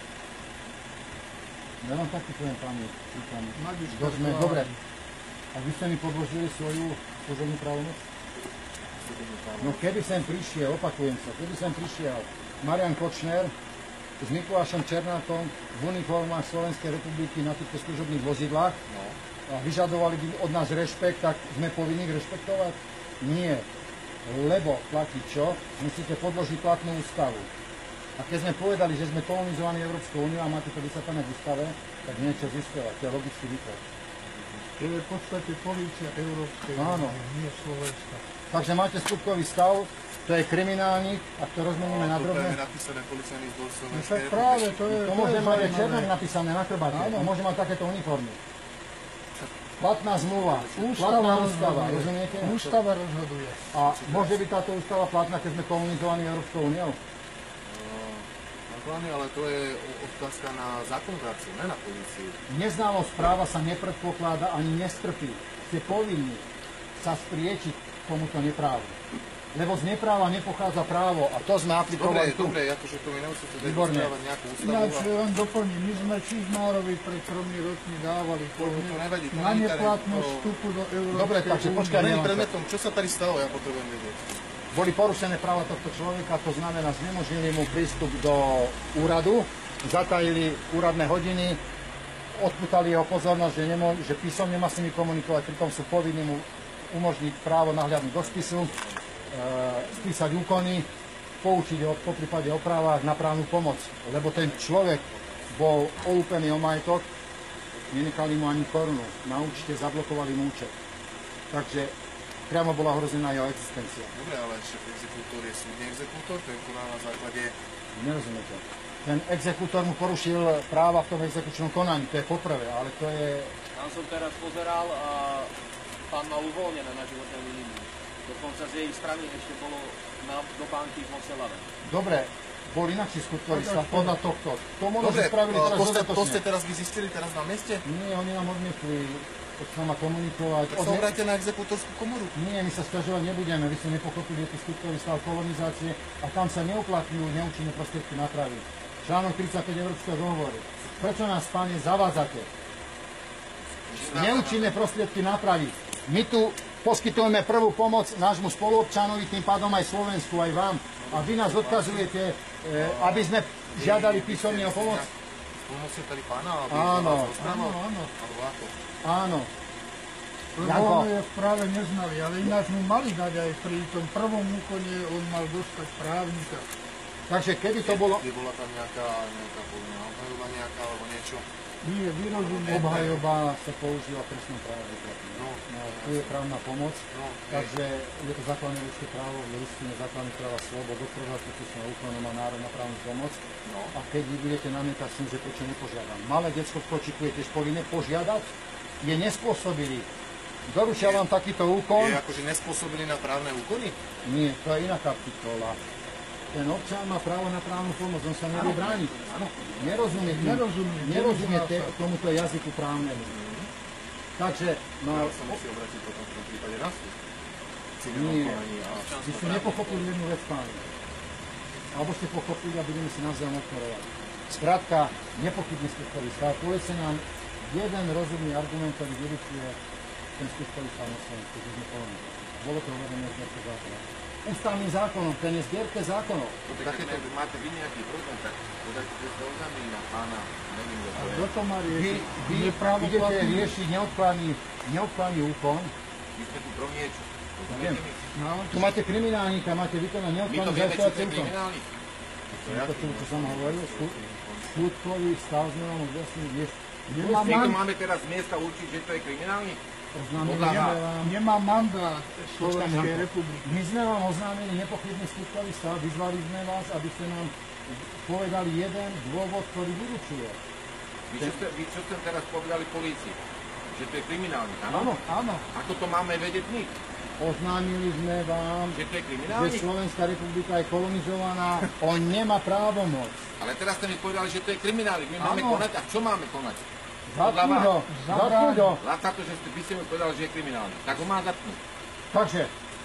Ja mám taký poviem pamäť. Dobre. A vy ste mi podložili svoju služobnú právomoc? No keby sem prišiel, opakujem sa, keby sem prišiel Marian Kočner s Mikulášom Černátom v uniformách Slovenskej republiky na týchto služobných vozidlách a vyžadovali by od nás rešpekt, tak sme povinni ich rešpektovať? Nie. Lebo platí čo? Musíte podložiť platnú ústavu. A keď sme povedali, že sme kolonizovaní Európskou úniou a máte to vysvetlené v ústave, tak niečo zistovať. To je logický výklad. To je v podstate polícia Európskej únie, nie Slovenska. Takže máte skutkový stav, to je kriminálnik, ak to rozmeníme na drobné. To je napísané policajný zbor No Slovenskej však práve, to je... To môže mať aj černak napísané na chrbáte, to môže mať takéto uniformy. Platná zmluva, platná ústava, rozumiete? Ústava rozhoduje. A môže byť táto ústava platná, keď sme kolonizovaní Európskou úniou? Ale to je otázka na zákonodárcu, ne na políciu. Neznalosť práva sa nepredpokladá ani nestrpí. Ste povinni sa spriečiť tomuto neprávu. Lebo z nepráva nepochádza právo a to sme aplikovali tu. Dobre, akože to mi nemusíte rozprávať nejakú ústavu. Ináč len doplním, my sme Čižmárovi pred tromi rokmi dávali nevadí, na neplatnosť vstupu do Európskej Dobre, takže počkaj, není predmetom, čo sa tady stalo, ja potrebujem vedieť. Boli porušené práva tohto človeka, to znamená, znemožnili mu prístup do úradu, zatajili úradné hodiny, odpútali jeho pozornosť, že, nemo, že písomne má s nimi komunikovať, pritom sú povinní mu umožniť právo nahliadnúť do spisu, e, spísať úkony, poučiť ho po prípade o právach na právnu pomoc, lebo ten človek bol olúpený o majetok, nenechali mu ani korunu, na účte zablokovali mu účet. Takže priamo bola ohrozená jeho existencia. Dobre, ale šéf exekútor je súdny exekútor, ten koná na základe... Nerozumiete. Ten exekútor mu porušil práva v tom exekučnom konaní, to je poprvé, ale to je... Tam som teraz pozeral a pán mal uvoľnené na životnej línii. Dokonca z jej strany ešte bolo na, do banky posielané. Dobre, bol inakší skutkový stav podľa tohto. To možno, že spravili teraz to ste, to dodatočne. ste teraz vy zistili teraz na mieste? Nie, oni nám odmietli s nama komunikovať. Tak sa obráte na exekútorskú komoru. Nie, my sa sťažovať nebudeme, vy ste nepochopili, je to skutkový stav kolonizácie a tam sa neuplatňujú neúčinné prostriedky nápravy. Článok tridsaťpäť Európskeho dohovoru. Prečo nás, páne, zavádzate? Neúčinné prostriedky nápravy. My tu poskytujeme prvú pomoc nášmu spoluobčanovi, tým pádom aj Slovensku, aj vám. A vy nás odkazujete aby sme žiadali písomne o pomoc? Pomocne tady pána, aby Áno, Áno, áno. alebo ako? áno. Lebo Janko. ho v práve neznali, ale ináč mu mali dať aj pri tom prvom úkone, on mal dostať právnika. Takže kedy to bolo? Keby bola tam nejaká, nejaká povinná obhajoba nejaká, alebo niečo? Nie, vyrozumie. Obhajoba sa používa v trestnom práve. No. No, tu je právna pomoc, No, takže je to základné ľudské právo, v listine základných práv a slobod, doktor zastupujícieho úkonu má nárok na právnu pomoc. No. A keď vy budete namietať s tým, že prečo nepožiadam. Malé decko v kočiku je tiež povinné požiadať, je nespôsobilý. Doručia vám takýto úkon? Je akože nespôsobili na právne úkony? Nie, to je iná kapitola. Ten občan má právo na právnu pomoc, on sa nevie brániť. Nerozumie, Nerozumie, nerozumie nerozumie te, sa. tomuto jazyku právnemu. Takže, no, Ja sa musí obrátiť potom v tom prípade na súd. Civilnom Nie. konaní a vy ste nepochopili jednu vec, páni. Alebo ste pochopili a budeme si navzájom odporovať. Skrátka, nepochybne skutkový stav. Povedzte nám jeden rozumný argument, ktorý vylučuje ten skutkový stav na Slovensku, že sme povinni. Bolo to uvedené v zbierke zákonov. Ústavným zákonom, ten je zbierke zákonov. takéto, máte vy nejaký problém, tak podajte to oznámenie na pána, neviem, kto to A je. kto to má Vy, riešiť? vy Nepravoplatný- idete riešiť neodkladný, neodkladný úkon. My sme tu pro niečo. Viem. Rozumiete mi? No, Tu máte kriminálnika, máte vykonať My to neodkladný vieme, čo to zajišťovací je úkon. kriminálny. To je To, čo, čo som hovoril, skut- skutkový stav sme vám objasnili, vieš, Nemá, Niekto man, máme teraz z miesta určiť, že to je kriminálny? oznámili Podľa sme vás. vám, nemá mandát Slovenskej Janko. republiky. my sme vám oznámili nepochybný skutkový stav, vyzvali sme vás, aby ste nám povedali jeden dôvod, ktorý vyručuje. Vy čo ste, vy čo ste teraz povedali polícii? Že to je kriminálny, áno? Áno, Áno, Ako to máme vedieť my? oznámili sme vám, Že to je že kriminálny? Slovenská republika je kolonizovaná, on nemá právomoc. Ale teraz ste mi povedali, že to je kriminálny. My máme Áno. konať, a čo máme konať? Zatknúť ho, zatknúť ho. Len za to, že ste písomne povedali, že je kriminálny. Tak ho má zatknúť. Takže,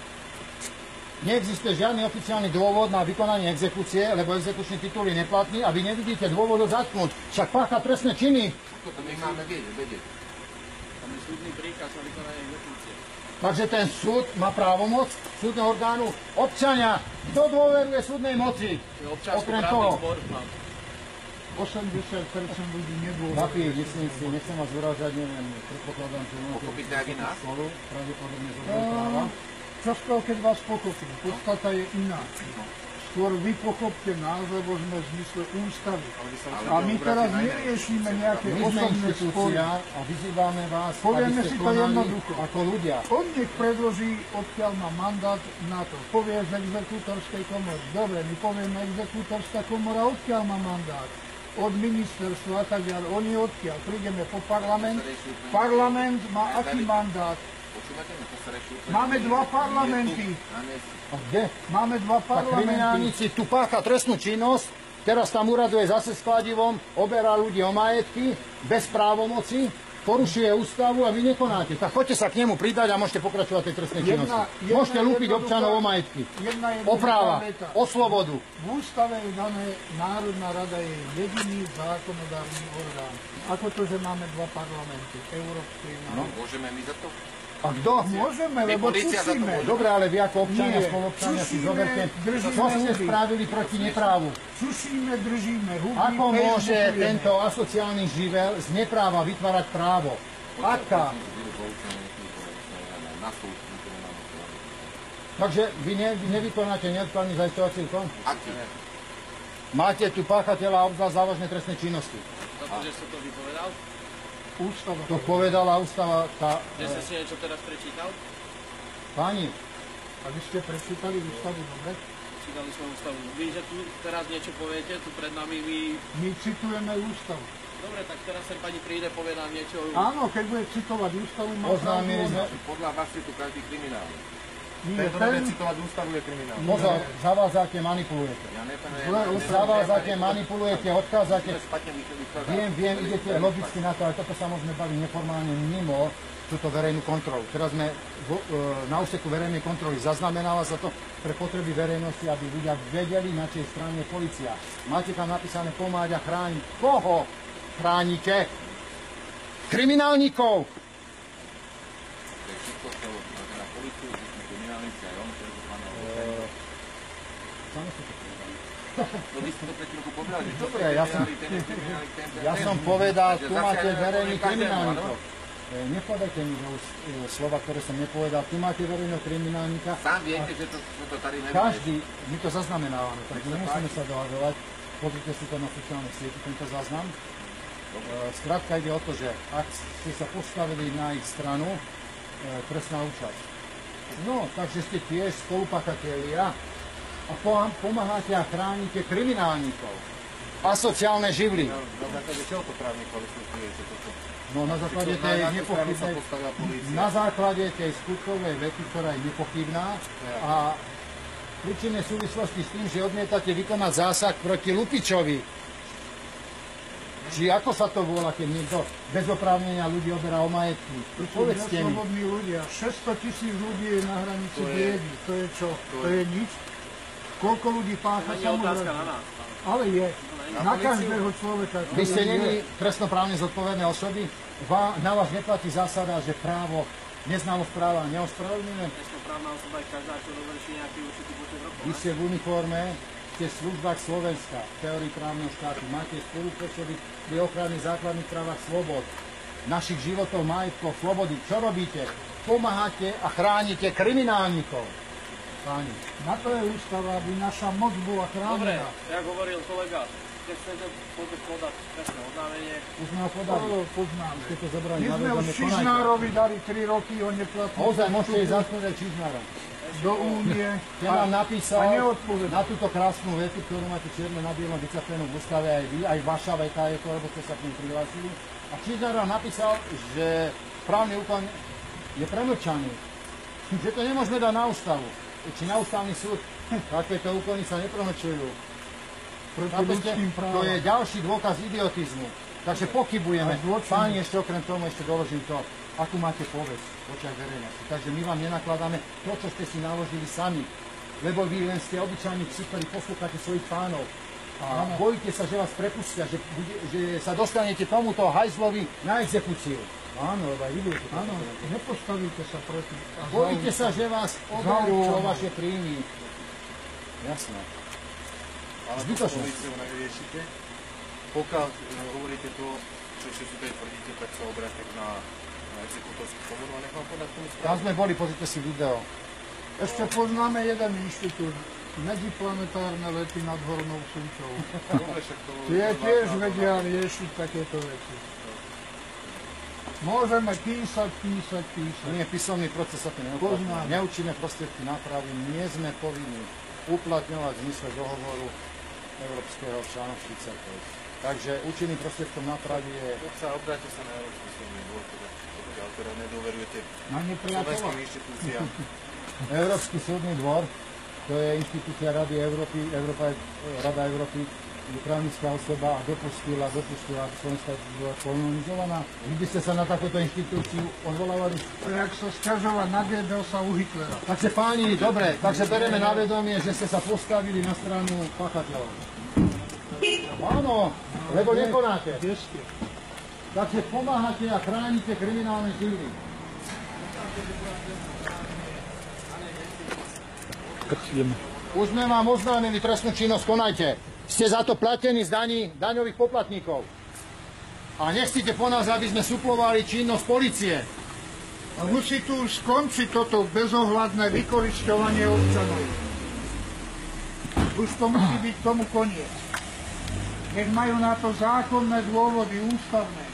neexistuje žiadny oficiálny dôvod na vykonanie exekúcie, lebo exekučný titul je neplatný a vy nevidíte dôvod ho zatknúť. Však pácha trestné činy. Ako to my máme vedieť? vedieť? Tam je súdny príkaz na vykonanie exekúcie. Takže ten súd má právomoc súdneho orgánu. Občania, kto dôveruje súdnej moci? Okrem toho, Zbor mám. osemdesiat percent ľudí nedôveruje. Chlapi, myslím si, nechcem vás urážať, neviem, predpokladám, že máte Pochopíte aj vy nás? školu, pravdepodobne z odboru práva. Čo skoro, keď vás pochopím, podstata je iná. Skôr vy pochopte nás, lebo sme v zmysle ústavy. A my teraz neriešime nejaké My sme osobné spory. inštitúcia a vyzývame vás, aby Povieme ste si to konali jednoducho. ako ľudia. On nech predloží, odkiaľ má mandát na to. Povie z exekútorskej komory. Dobre, my povieme exekútorská komora, odkiaľ má mandát. Od ministerstva a tak ďalej. Oni odkiaľ. Prídeme po parlament. Parlament má aký mandát? Počúvate mi, to sa reši úplne. Máme dva parlamenty. Na mieste. A kde? Máme dva Tak parlamenty. kriminálnici tu pácha trestnú činnosť, teraz tam uraduje zase s kladivom, oberá ľudí o majetky, bez právomoci, porušuje ústavu a vy nekonáte. Tak choďte sa k nemu pridať a môžete pokračovať tej trestnej Jedna- činnosti. jedna Môžete lúpiť jednoduchá- občanov o majetky, Jedna o jednoduchá práva, veta. o slobodu. V ústave je dané, Národná rada je jediný zákonodárny orgán. Ako to, že máme dva parlamenty, európske a No. Môžeme my za to? A kto? Môžeme, My lebo polícia za to tušíme. môže. Dobre, ale vy ako občania, Nie, spoluobčania si čušíme, zoberte, držíme čo ste huby. spravili proti neprávu. Čušíme, držíme, huby, Ako môže Facebookujeme. tento asociálny živel z nepráva vytvárať právo? Aká? Na súd, my to nemáme právo. Takže vy, ne, vy nevykonáte neodkladný zajišťovací úkon? Aký? Máte tu páchateľa obzvlášť závažné trestné činnosti. Za to, že som to vypovedal? Ústava. To povedala ústava, tá... Že ste si niečo teraz prečítal? Páni, A vy ste prečítali ústavu, dobre? Čítali sme ústavu. Vy, že tu teraz niečo poviete, tu pred nami vy... My citujeme ústavu. Dobre, tak teraz sem pani príde, povie nám niečo... Áno, keď bude citovať ústavu, má oznámili sme... Podľa vás je tu každý kriminálny. Nie, Ten, kto ten, nevie citovať ústavu, je kriminálny. Pozor, zavádzate, manipulujete. Ja nepanujem. Zle ústavu. Zavádzate, manipulujete, odchádzate. Špatne vychádzať. Viem, viem, idete logicky na to, ale toto sa môžeme baviť neformálne mimo túto verejnú kontrolu. Teraz sme vo- e, na úseku verejnej kontroly, zaznamenáva sa to pre potreby verejnosti, aby ľudia vedeli, na čej strane je polícia. Máte tam napísané pomáhať a chrániť. Koho chránite? Kriminálnikov! To je všetko, čo máte na políciu, že sme kriminálnici, aj on, čo je to pána. Sami ste to povedali. No vy ste to pred chvíľkou povedali, že čo Dobre, ja som, ja som povedal, tu máte verejných kriminálnikov. E, Nepovedajte mi do úst, e, slova, ktoré som nepovedal. Tu máte verejného kriminálnika. Sám viete, že to, že to tady nebude. Každý, my to zaznamenávame, tak nemusíme sa dohadovať. Pozrite si to na sociálnych sieti, tento záznam. E, Skrátka ide o to, že ak ste sa postavili na ich stranu, e, trestná účasť. No, takže ste tiež spolupachatelia a pomáhate a chránite kriminálnikov. Asociálne živly. Na základe čoho to právne kvalifikujete toto? No na základe tej nepochybnej, na základe tej skutkovej vety, ktorá je nepochybná a príčinnej súvislosti s tým, že odmietate vykonať zásah proti Lupičovi. Či ako sa to volá, keď niekto bez oprávnenia ľudí oberá o majetky? Povedzte mi. Neslobodní ľudia. šesťsto tisíc ľudí je na hranici biedy. To je čo? To je nič? Koľko ľudí pácha samovraždu? Ale je. Na každého človeka. Vy ste není trestnoprávne zodpovedné osoby? Vá, na vás neplatí zásada, že právo, neznalosť práva neospravedlňuje? Trestnoprávna osoba je každá, čo dovrší nejaký určitý počet rokov. Vy ste v uniforme, ste v službách Slovenska, v teórii právneho štátu, máte spolupôsobiť pri ochrane základných právach slobod, našich životov, majetkov, slobody. Čo robíte? Pomáhate a chránite kriminálnikov. Páni. Na to je ústava, aby naša moc bola Dobre, chránená. jak hovoril kolega, keď chcete podať trestné oznámenie, Už sme ho podali. To poznáme. Ste to zobrali My na sme už vedomie, konajte. Čižnárovi dali tri roky, on neplatí. Ozaj, môžete ísť zatknúť aj Čižnára. Do únie. Ten vám napísal a neodpovedal. na túto krásnu vetu, ktorú máte čierne na bielom vycapenú v ústave, aj vy, aj vaša veta je to, lebo ste sa k ním prihlásili. A Čižnár vám napísal, že právny úkon je premlčaný. Že to nemôžeme dať na ústavu. Či na ústavný súd. Takéto úkony sa nepremlčujú. Proti ľudským To právam. je ďalší dôkaz idiotizmu. Takže pochybujeme. A zločinu. Páni, ešte okrem tomu ešte doložím to, akú máte povesť v očiach verejnosti. Takže my vám nenakladáme to, čo ste si naložili sami. Lebo vy len ste obyčajní psi, ktorí poslúchate svojich pánov. A Áno. bojíte sa, že vás prepustia, že, bude, že sa dostanete tomuto hajzlovi na exekúciu. Áno, lebo aj vy budete. Áno, nepostavíte sa proti. a Bojíte za- sa, že vás oberú Záujmu. o vaše príjmy. Jasné. Ale to Zbytočné. políciou nevyriešite. Pokiaľ e, hovoríte to, čo ešte tu tady tvrdíte, tak sa obráťte na, na exekutorskú komoru a nech vám podať tomu Tam správu. sme boli, pozrite si video. Ešte poznáme jeden inštitút. Medziplanetárne lety nad Hornou Súčou. Dobre, však to Tie to tiež má- vedia riešiť takéto veci. Môžeme písať, písať, písať. Nie, písomný proces sa to neuplatňuje. Poznám. Neúčinné prostriedky nápravy nie sme povinní uplatňovať v zmysle dohovoru Európskeho článok štyridsaťpäť. Takže účinným prostriedkom nápravy je... Poď sa obráťte sa na Európsky súdny dvor, teda, pokiaľ teda nedôverujete Na nepriateľa. slovenským inštitúciám. Európsky súdny dvor, to je inštitúcia Rady Európy, Európa, Rada Európy, je právnická osoba a dopustila, dopustila Slovenská bola kolonizovaná. Vy by ste sa na takúto inštitúciu odvolávali? To je, jak sa sťažovať na Goebbelsa u Hitlera. Takže páni, dobre, takže bereme na vedomie, že ste sa postavili na stranu páchateľov. Áno, lebo nekonáte. Kde ste? Takže pomáhate a chránite kriminálne živly. Už sme vám oznámili trestnú činnosť, konajte. Ste za to platení z daní daňových poplatníkov. A nechcete po nás, aby sme suplovali činnosť policie. A musí tu už skončiť toto bezohľadné vykorisťovanie občanov. Už to musí byť tomu koniec. Keď majú na to zákonné dôvody, ústavné.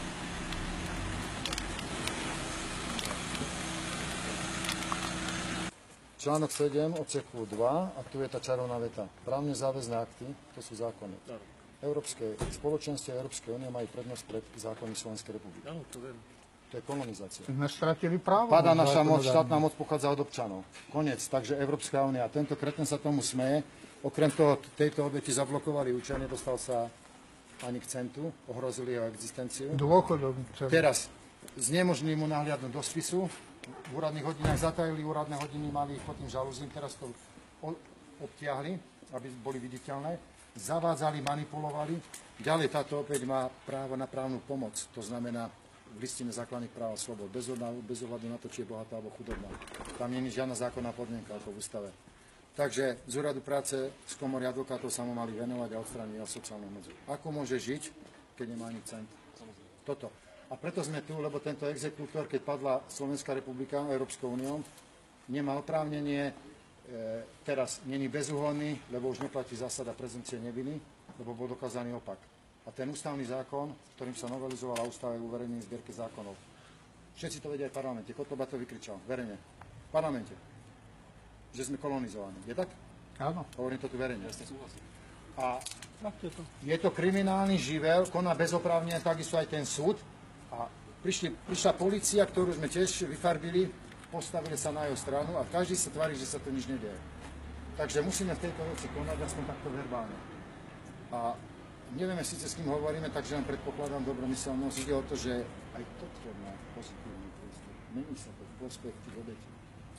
Článok sedem, odseku dva, a tu je tá čarovná veta. Právne záväzné akty, to sú zákony. Európske spoločenstvo a Európskej únie majú prednosť pred zákony Slovenskej republiky. áno, to viem. To je kolonizácia. Sme stratili právo. Padá naša moc, zákonodárne. štátna moc pochádza od občanov. Konec. Takže Európska únia. Tento kreten sa tomu smeje. Okrem toho, tejto obeti zablokovali účel, nedostal sa ani k centu, ohrozili jeho existenciu. Dôchodok. Teraz znemožnili mu nahliadnúť do spisu. V úradných hodinách zatajili úradné hodiny, mali ich pod tým žalúzim, teraz to o- obtiahli, aby boli viditeľné. Zavádzali, manipulovali. Ďalej táto opäť má právo na právnu pomoc. To znamená v listine základných práv a slobod. Bez ohľadu, bez ohľadu na to, či je bohatá alebo chudobná. Tam nie je žiadna zákonná podmienka ako v ústave. Takže z úradu práce z komory advokátov sa mu mali venovať a odstrániť sociálnu medzu. Ako môže žiť, keď nemá ani cent? Toto. A preto sme tu, lebo tento exekútor, keď padla Slovenská republika Európskou úniou, nemá oprávnenie, e, teraz není bezúhonný, lebo už neplatí zásada prezumcie neviny, lebo bol dokázaný opak. A ten ústavný zákon, ktorým sa novelizovala ústava, je uverejnený v zbierke zákonov. Všetci to vedia aj v parlamente. Kotleba to vykričal, verejne. V parlamente. Že sme kolonizovaní. Je tak? Áno. Hovorím to tu verejne. A Takto to. je to kriminálny živel, koná bezoprávne, takisto aj ten súd. A prišli, prišla polícia, ktorú sme tiež vyfarbili, postavili sa na jeho stranu a každý sa tvári, že sa to nič nedieje. Takže musíme v tejto veci konať aspoň takto verbálne. A nevieme síce s kým hovoríme, takže len predpokladám dobromyselnosť. Ide o to, že aj toto má pozitívny prístup. Mení sa to v prospech tých obetí.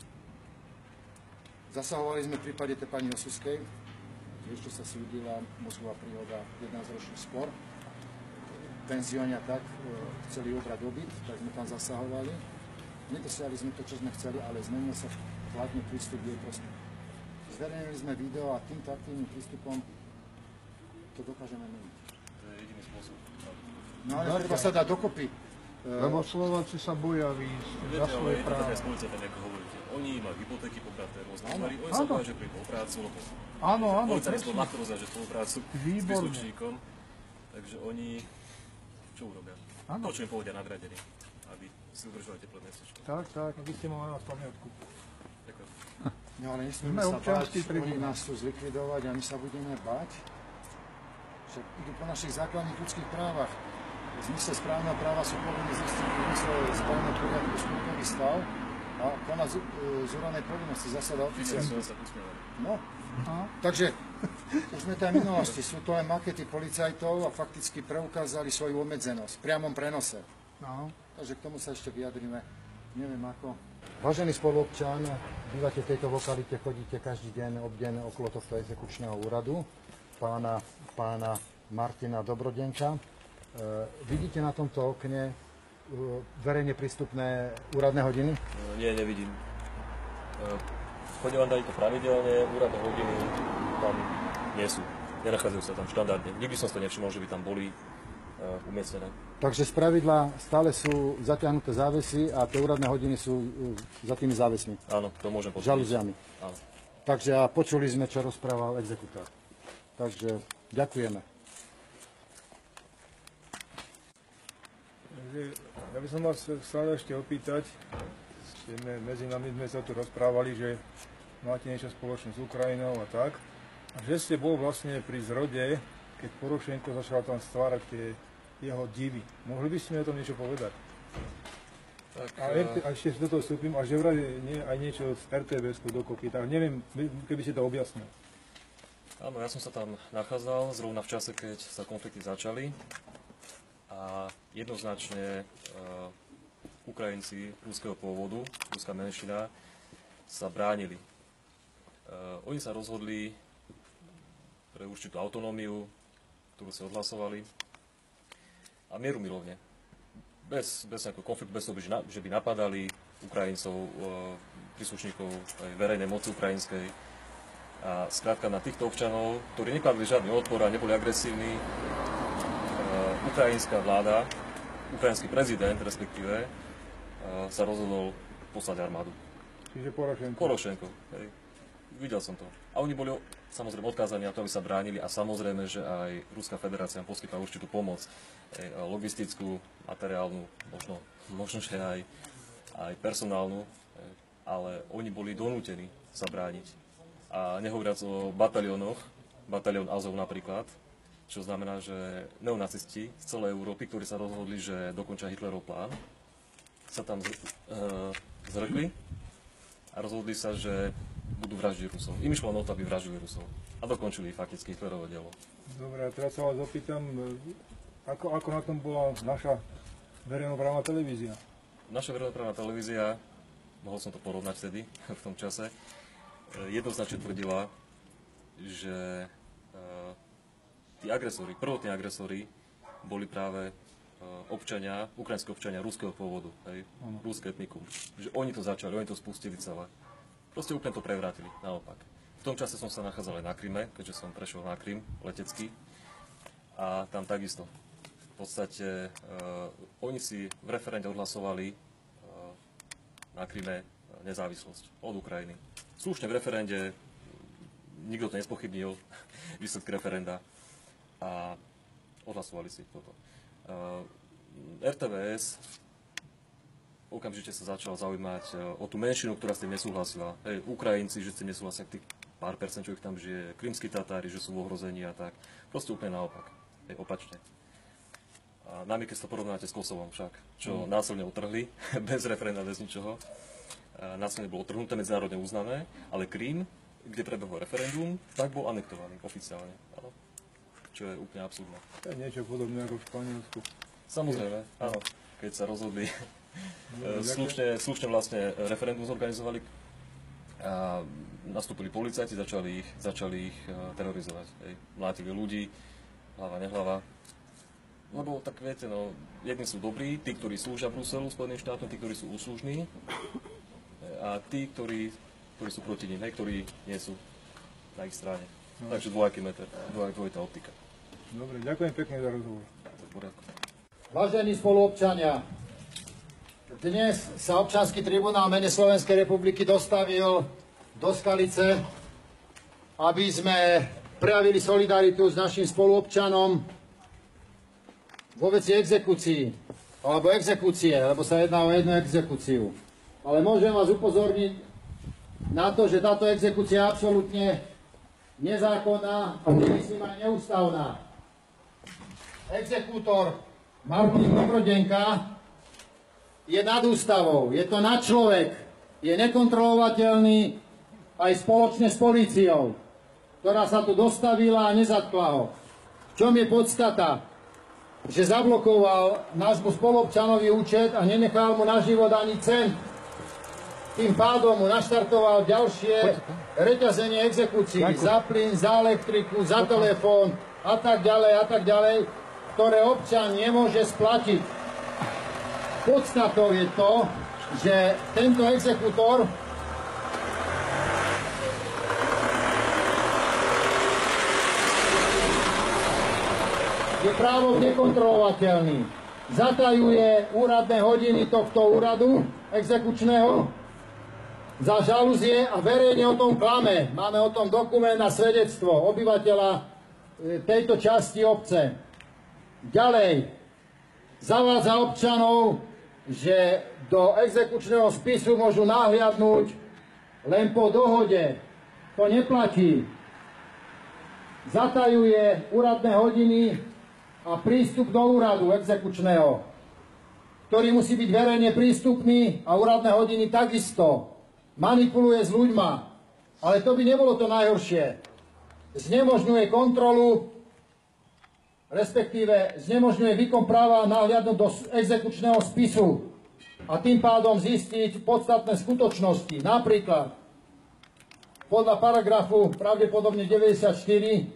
Zasahovali sme v prípade tej pani Osuskej, ešte sa súdila mozgová príhoda, jedenásťročný spor. Penziónia tak, chceli obrať dobyt, tak sme tam zasahovali. Nedosiahli sme to, čo sme chceli, ale zmenil sa hlavne prístup k jej prospech. Zverejnili sme video a týmto aktívnym prístupom to dokážeme meniť. To je jediný spôsob. No ale treba sa dať dokopy. Lebo Slováci sa boja výjsť za Viete, ale svoje je to práva. také s policajtami, ako hovoríte. Oni majú hypotéky pobraté, rôzne Áno, úvery, oni sa áno. boja, že prídu o prácu, lebo Áno, áno, policajti presne. ľahko rozdáže spoluprácu s Výborné. príslušníkom, takže oni čo urobia? Áno. To, čo im povedia nadradení, aby si udržali teplé miestečko. Tak, tak, vy ste mali na pamiatku. Ďakujem. No ale nesmieme Sme sa báť, občiansky oni tribunál. nás tu zlikvidovať a my sa budeme báť, že idú po našich základných ľudských právach. V zmysle správneho práva sú povinní zistiť v zmysle správneho poriadku skutkový stav a konať z, e, z úradnej povinnosti zásada Čiže oficiálne. sme sa usmievali. No, takže už sme to aj v minulosti, sú to aj makety policajtov a fakticky preukázali svoju obmedzenosť v priamom prenose. No. Takže k tomu sa ešte vyjadrime, neviem ako. Vážený spoluobčan, bývate v tejto lokalite, chodíte každý deň obdeň okolo tohto exekučného úradu, pána, pána Martina Dobrodenka. E, vidíte na tomto okne e, verejne prístupné úradné hodiny? Nie, nevidím. Chodím vám dať to pravidelne, úradné hodiny tam nie sú. Nenachádzajú sa tam štandardne. Nikdy som si to nevšimol, že by tam boli uh, umiestnené. Takže z pravidla stále sú zatiahnuté závesy a tie úradné hodiny sú e, za tými závesmi, Áno, to môžem potvrdiť. žalúziami. Áno. Takže a počuli sme, čo rozprával exekutár. Takže ďakujeme. Takže ja by som vás chcel ešte opýtať, sme, medzi nami sme sa tu rozprávali, že máte niečo spoločné s Ukrajinou a tak, a že ste bol vlastne pri zrode, keď Porošenko začal tam stvárať tie jeho divy. Mohli by ste mi o tom niečo povedať? Tak, A, e- a ešte do toho vstúpim, a že vraj nie, aj niečo z er té vé esku dokopy, tak neviem, keby ste to objasnil. Áno, ja som sa tam nachádzal zrovna v čase, keď sa konflikty začali. A jednoznačne uh, Ukrajinci ruského pôvodu, ruská menšina, sa bránili. Uh, oni sa rozhodli pre určitú autonómiu, ktorú si odhlasovali, a mieru milovne. Bez, bez nejakého konfliktu, bez toho, že, na, že by napadali Ukrajincov, uh, príslušníkov aj verejnej moci ukrajinskej. A skrátka na týchto občanov, ktorí nekladli žiadny odpor a neboli agresívni, ukrajinská vláda, ukrajinský prezident respektíve, sa rozhodol poslať armádu. Čiže Porošenko. Porošenko, hej. Videl som to. A oni boli samozrejme odkázaní na to, aby sa bránili, a samozrejme, že aj Ruská federácia poskytla určitú pomoc, hej, logistickú, materiálnu, možno, možno že aj, aj personálnu, hej, ale oni boli donútení sa brániť. A nehovoriac o bataliónoch, batalión Azov napríklad, čo znamená, že neonacisti z celej Európy, ktorí sa rozhodli, že dokončia Hitlerov plán, sa tam z, e, zrekli a rozhodli sa, že budú vraždiť Rusov. Im išlo o to, aby vraždili Rusov. A dokončili fakticky Hitlerovo dielo. Dobre, a teraz sa vás opýtam, ako, ako na tom bola naša verejnoprávna televízia? Naša verejnoprávna televízia, mohol som to porovnať vtedy, v tom čase, jednoznačne tvrdila, že tí agresori, prvotní agresori boli práve občania, ukrajinské občania ruského pôvodu, hej, ruské etnikum. Že oni to začali, oni to spustili celé. Proste úplne to prevrátili, naopak. V tom čase som sa nachádzal aj na Kryme, keďže som prešiel na Krym letecký. A tam takisto. V podstate uh, oni si v referende odhlasovali uh, na Kryme nezávislosť od Ukrajiny. Slušne v referende, nikto to nespochybnil, výsledky referenda a odhlasovali si toto. Uh, er té vé es okamžite sa začal zaujímať uh, o tú menšinu, ktorá s tým nesúhlasila. Hej, Ukrajinci, že s tým nesúhlasia, tých pár percent, čo ich tam žije, krymskí Tatári, že sú v ohrození a tak. Proste úplne naopak. Hej, opačne. A nami, keď to porovnáte s Kosovom však, čo mm. násilne utrhli, bez referenda, bez ničoho. Násilne bolo utrhnuté, medzinárodne uznané, ale Krym, kde prebehol referendum, tak bol anektovaný oficiálne. Áno. Čo je úplne absurdné. To je niečo podobné ako v Španielsku. Samozrejme, áno. Keď sa rozhodli, no, slušne, slušne vlastne referendum zorganizovali a nastúpili policajti, začali ich, začali ich terorizovať. Hej. Mlátili ľudí, hlava, nehlava. Lebo tak viete, no, jedni sú dobrí, tí, ktorí slúžia Bruselu, Spojeným štátom, tí, ktorí sú úslužní, a tí, ktorí, ktorí sú proti nim, ktorí nie sú na ich strane. No. Takže dvojaký meter, dvoj, dvojitá optika. Dobre, ďakujem pekne za rozhovor. Vážení spoluobčania, dnes sa občiansky tribunál mene Slovenskej republiky dostavil do Skalice, aby sme prejavili solidaritu s našim spoluobčanom vo veci exekúcií, alebo exekúcie, lebo sa jedná o jednu exekúciu. Ale môžem vás upozorniť na to, že táto exekúcia je absolútne nezákonná a nemyslím aj neústavná. Exekútor Martin Dobrodenka je nad ústavou, je to nad človek, je nekontrolovateľný aj spoločne s políciou, ktorá sa tu dostavila a nezatkla ho. V čom je podstata? Že zablokoval nášmu spoluobčanovi účet a nenechal mu na život ani cent. Tým pádom mu naštartoval ďalšie reťazenie exekúcií za plyn, za elektriku, za telefón a tak ďalej a tak ďalej, ktoré občan nemôže splatiť. Podstatou je to, že tento exekútor je právom nekontrolovateľný. Zatajuje úradné hodiny tohto úradu exekučného za žalúzie a verejne o tom klame. Máme o tom dokument a svedectvo obyvateľa tejto časti obce. Ďalej, zavádza občanov, že do exekučného spisu môžu nahliadnúť len po dohode. To neplatí. Zatajuje úradné hodiny a prístup do úradu exekučného, ktorý musí byť verejne prístupný a úradné hodiny takisto. Manipuluje s ľuďma, ale to by nebolo to najhoršie. Znemožňuje kontrolu, respektíve znemožňuje výkon práva nahliadnúť do exekučného spisu a tým pádom zistiť podstatné skutočnosti. Napríklad podľa paragrafu pravdepodobne deväťdesiatštyri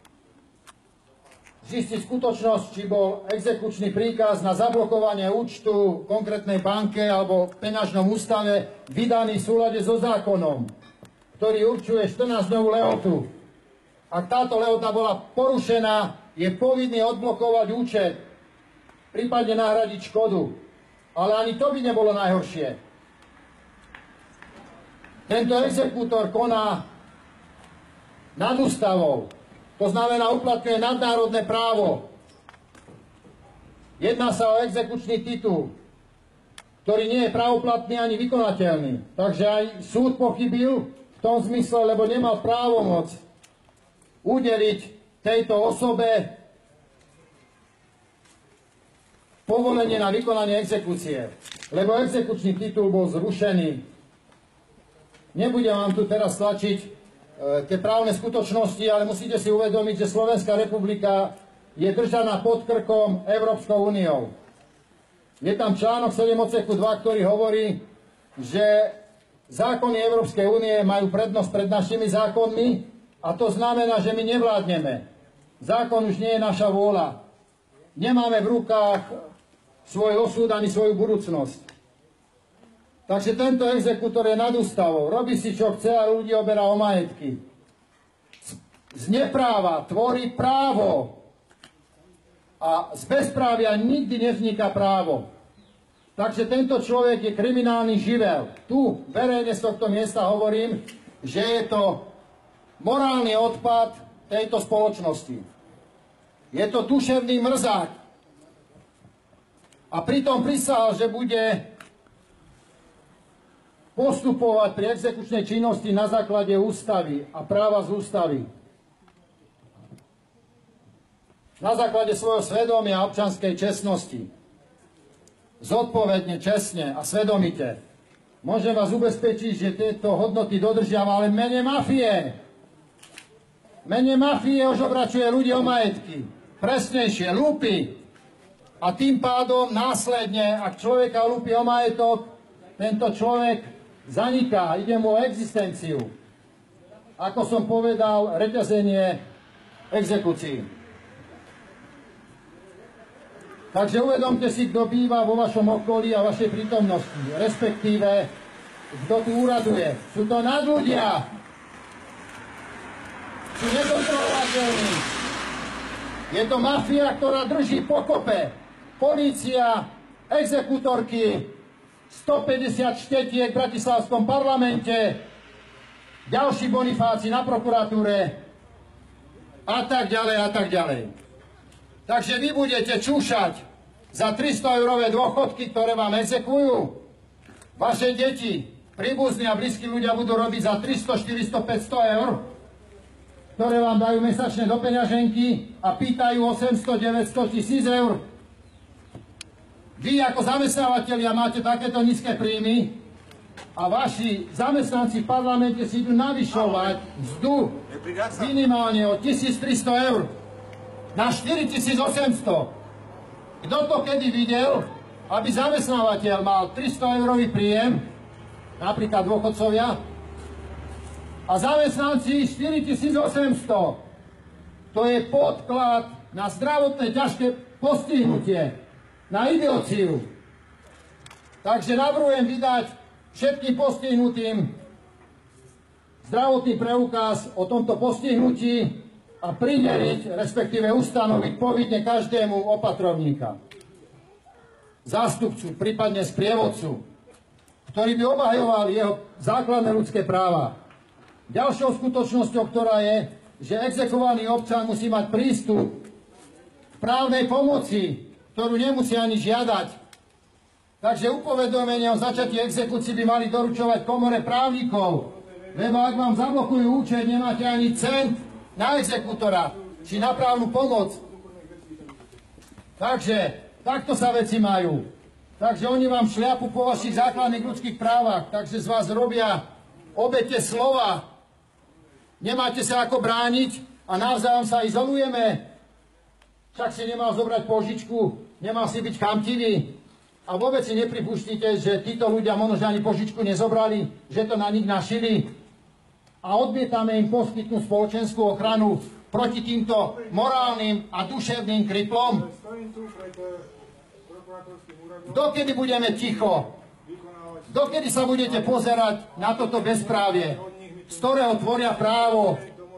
zistiť skutočnosť, či bol exekučný príkaz na zablokovanie účtu konkrétnej banke alebo peňažnom ústave vydaný v súlade so zákonom, ktorý určuje štrnásťdňovú lehotu. Ak táto lehota bola porušená, je povinný odblokovať účet, prípadne nahradiť škodu. Ale ani to by nebolo najhoršie. Tento exekútor koná nad ústavou. To znamená, uplatňuje nadnárodné právo. Jedná sa o exekučný titul, ktorý nie je právoplatný ani vykonateľný. Takže aj súd pochybil v tom zmysle, lebo nemal právomoc udeliť tejto osobe povolenie na vykonanie exekúcie. Lebo exekučný titul bol zrušený. Nebudem vám tu teraz tlačiť tie právne skutočnosti, ale musíte si uvedomiť, že Slovenská republika je držaná pod krkom Európskou úniou. Je tam článok sedem odseku dva, ktorý hovorí, že zákony Európskej únie majú prednosť pred našimi zákonmi a to znamená, že my nevládneme. Zákon už nie je naša vôľa. Nemáme v rukách svoj osud ani svoju budúcnosť. Takže tento exekútor je nad ústavou, robí si čo chce a ľudí oberá o majetky. z nepráva tvorí právo a z bezprávia nikdy nevzniká právo. Takže tento človek je kriminálny živel. Tu verejne z tohto miesta hovorím, že je to morálny odpad tejto spoločnosti. Je to duševný mrzák. A pritom prisahal, že bude postupovať pri exekučnej činnosti na základe ústavy a práva z ústavy. Na základe svojho svedomia a občianskej čestnosti. Zodpovedne, čestne a svedomite. Môžem vás ubezpečiť, že tieto hodnoty dodržiava, ale v mene mafie. V mene mafie ožobračuje ľudí o majetky. Presnejšie, lúpi. A tým pádom následne, ak človeka lúpi o majetok, tento človek zaniká, ide mu o existenciu. Ako som povedal, reťazenie exekúcií. Takže uvedomte si, kto býva vo vašom okolí a vašej prítomnosti, respektíve, kto tu úraduje. Sú to nadľudia. Sú nekontrolovateľní. Je to mafia, ktorá drží pokope. Polícia, exekútorky, stopäťdesiat štetiek v bratislavskom parlamente, ďalší bonifáci na prokuratúre a tak ďalej a tak ďalej. Takže vy budete čúšať za tristo eurové dôchodky, ktoré vám exekujú. Vaše deti, príbuzní a blízki ľudia budú robiť za tristo, štyristo, päťsto eur, ktoré vám dajú mesačne do peňaženky a pýtajú osemsto, deväťsto, tisíc eur. Vy ako zamestnávateľia máte takéto nízke príjmy a vaši zamestnanci v parlamente si idú navyšovať mzdu minimálne o tisíctristo eur na štyritisícosemsto. Kto to kedy videl, aby zamestnávateľ mal tristo eurový príjem, napríklad dôchodcovia, a zamestnanci štyritisícosemsto. To je podklad na zdravotné ťažké postihnutie, na idiociu. Takže navrhujem vydať všetkým postihnutým zdravotný preukaz o tomto postihnutí a prideliť, respektíve ustanoviť povinne každému opatrovníka, zástupcu, prípadne sprievodcu, ktorý by obhajoval jeho základné ľudské práva. Ďalšou skutočnosťou, ktorá je, že exekovaný občan musí mať prístup k právnej pomoci, ktorú nemusí ani žiadať. Takže upovedomenie o začatí exekúcii by mali doručovať komore právnikov, lebo ak vám zablokujú účet, nemáte ani cent na exekútora, či na právnu pomoc. Takže takto sa veci majú. Takže oni vám šliapu po vašich základných ľudských právach, takže z vás robia obete slova. Nemáte sa ako brániť a navzájom sa izolujeme. Však si nemal zobrať požičku, nemal si byť chamtivý. A vôbec si nepripustíte, že títo ľudia možno ani požičku nezobrali, že to na nich našili. A odmietame im poskytnúť spoločenskú ochranu proti týmto morálnym a duševným kriplom. Dokedy budeme ticho? Dokedy sa budete pozerať na toto bezprávie, z ktorého tvoria právo?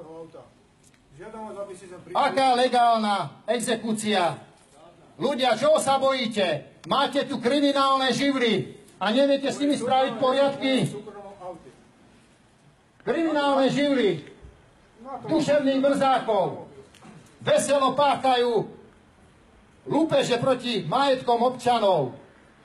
Aká legálna exekúcia? Ľudia, čoho sa bojíte? Máte tu kriminálne živly a neviete s nimi spraviť poriadky? Kriminálne živly duševných mrzákov veselo páchajú lúpeže proti majetkom občanov.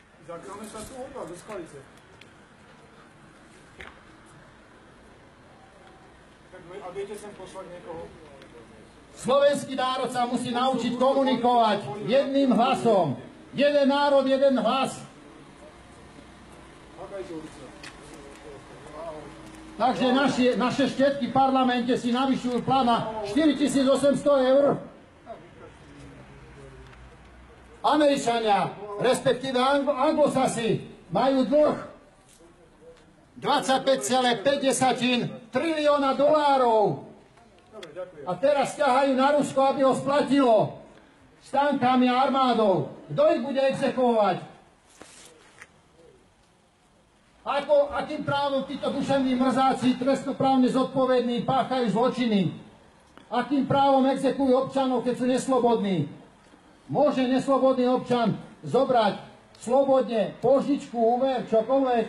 Slovenský národ sa musí naučiť komunikovať jedným hlasom. Jeden národ, jeden hlas. Takže naši, naše štetky v parlamente si navyšujú plán na štyritisícosemsto eur. Američania, respektíve Anglosasi, majú dlh dvadsaťpäť celá päť trilióna dolárov. A teraz ťahajú na Rusko, aby ho splatilo s tankami a armádou. Kto ich bude exekuovať? Ako, akým právom títo duševní mrzáci, trestnoprávne zodpovední, páchajú zločiny? akým právom exekujú občanov, keď sú neslobodní. Môže neslobodný občan zobrať slobodne požičku, úver, čokoľvek.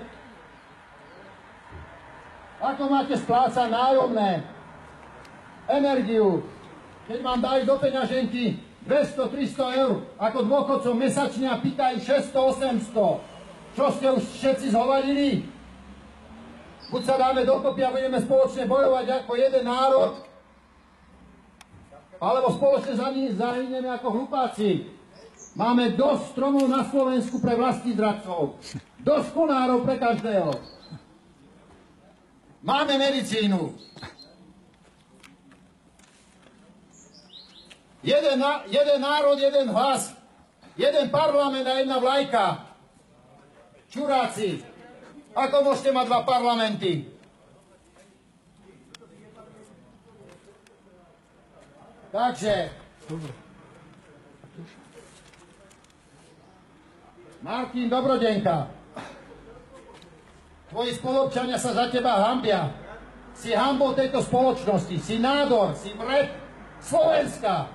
Ako máte splácať nájomné, energiu, keď vám dajú do peňaženky dvesto tristo eur, ako dôchodcom mesačne a pýtajú šesťsto osemsto. Čo ste už všetci zhovarili? Buď sa dáme dokopy a budeme spoločne bojovať ako jeden národ, alebo spoločne zahyneme ako hlupáci. Máme dosť stromov na Slovensku pre vlastizradcov. Dosť konárov pre každého. Máme medicínu. Jeden, jeden národ, jeden hlas. Jeden parlament a jedna vlajka. Čuráci. Ako môžete mať dva parlamenty? Takže, Martin Dobrodenka, tvoji spolupčania sa za teba hanbia. Si hanbou tejto spoločnosti, si nádor, si vred Slovenska.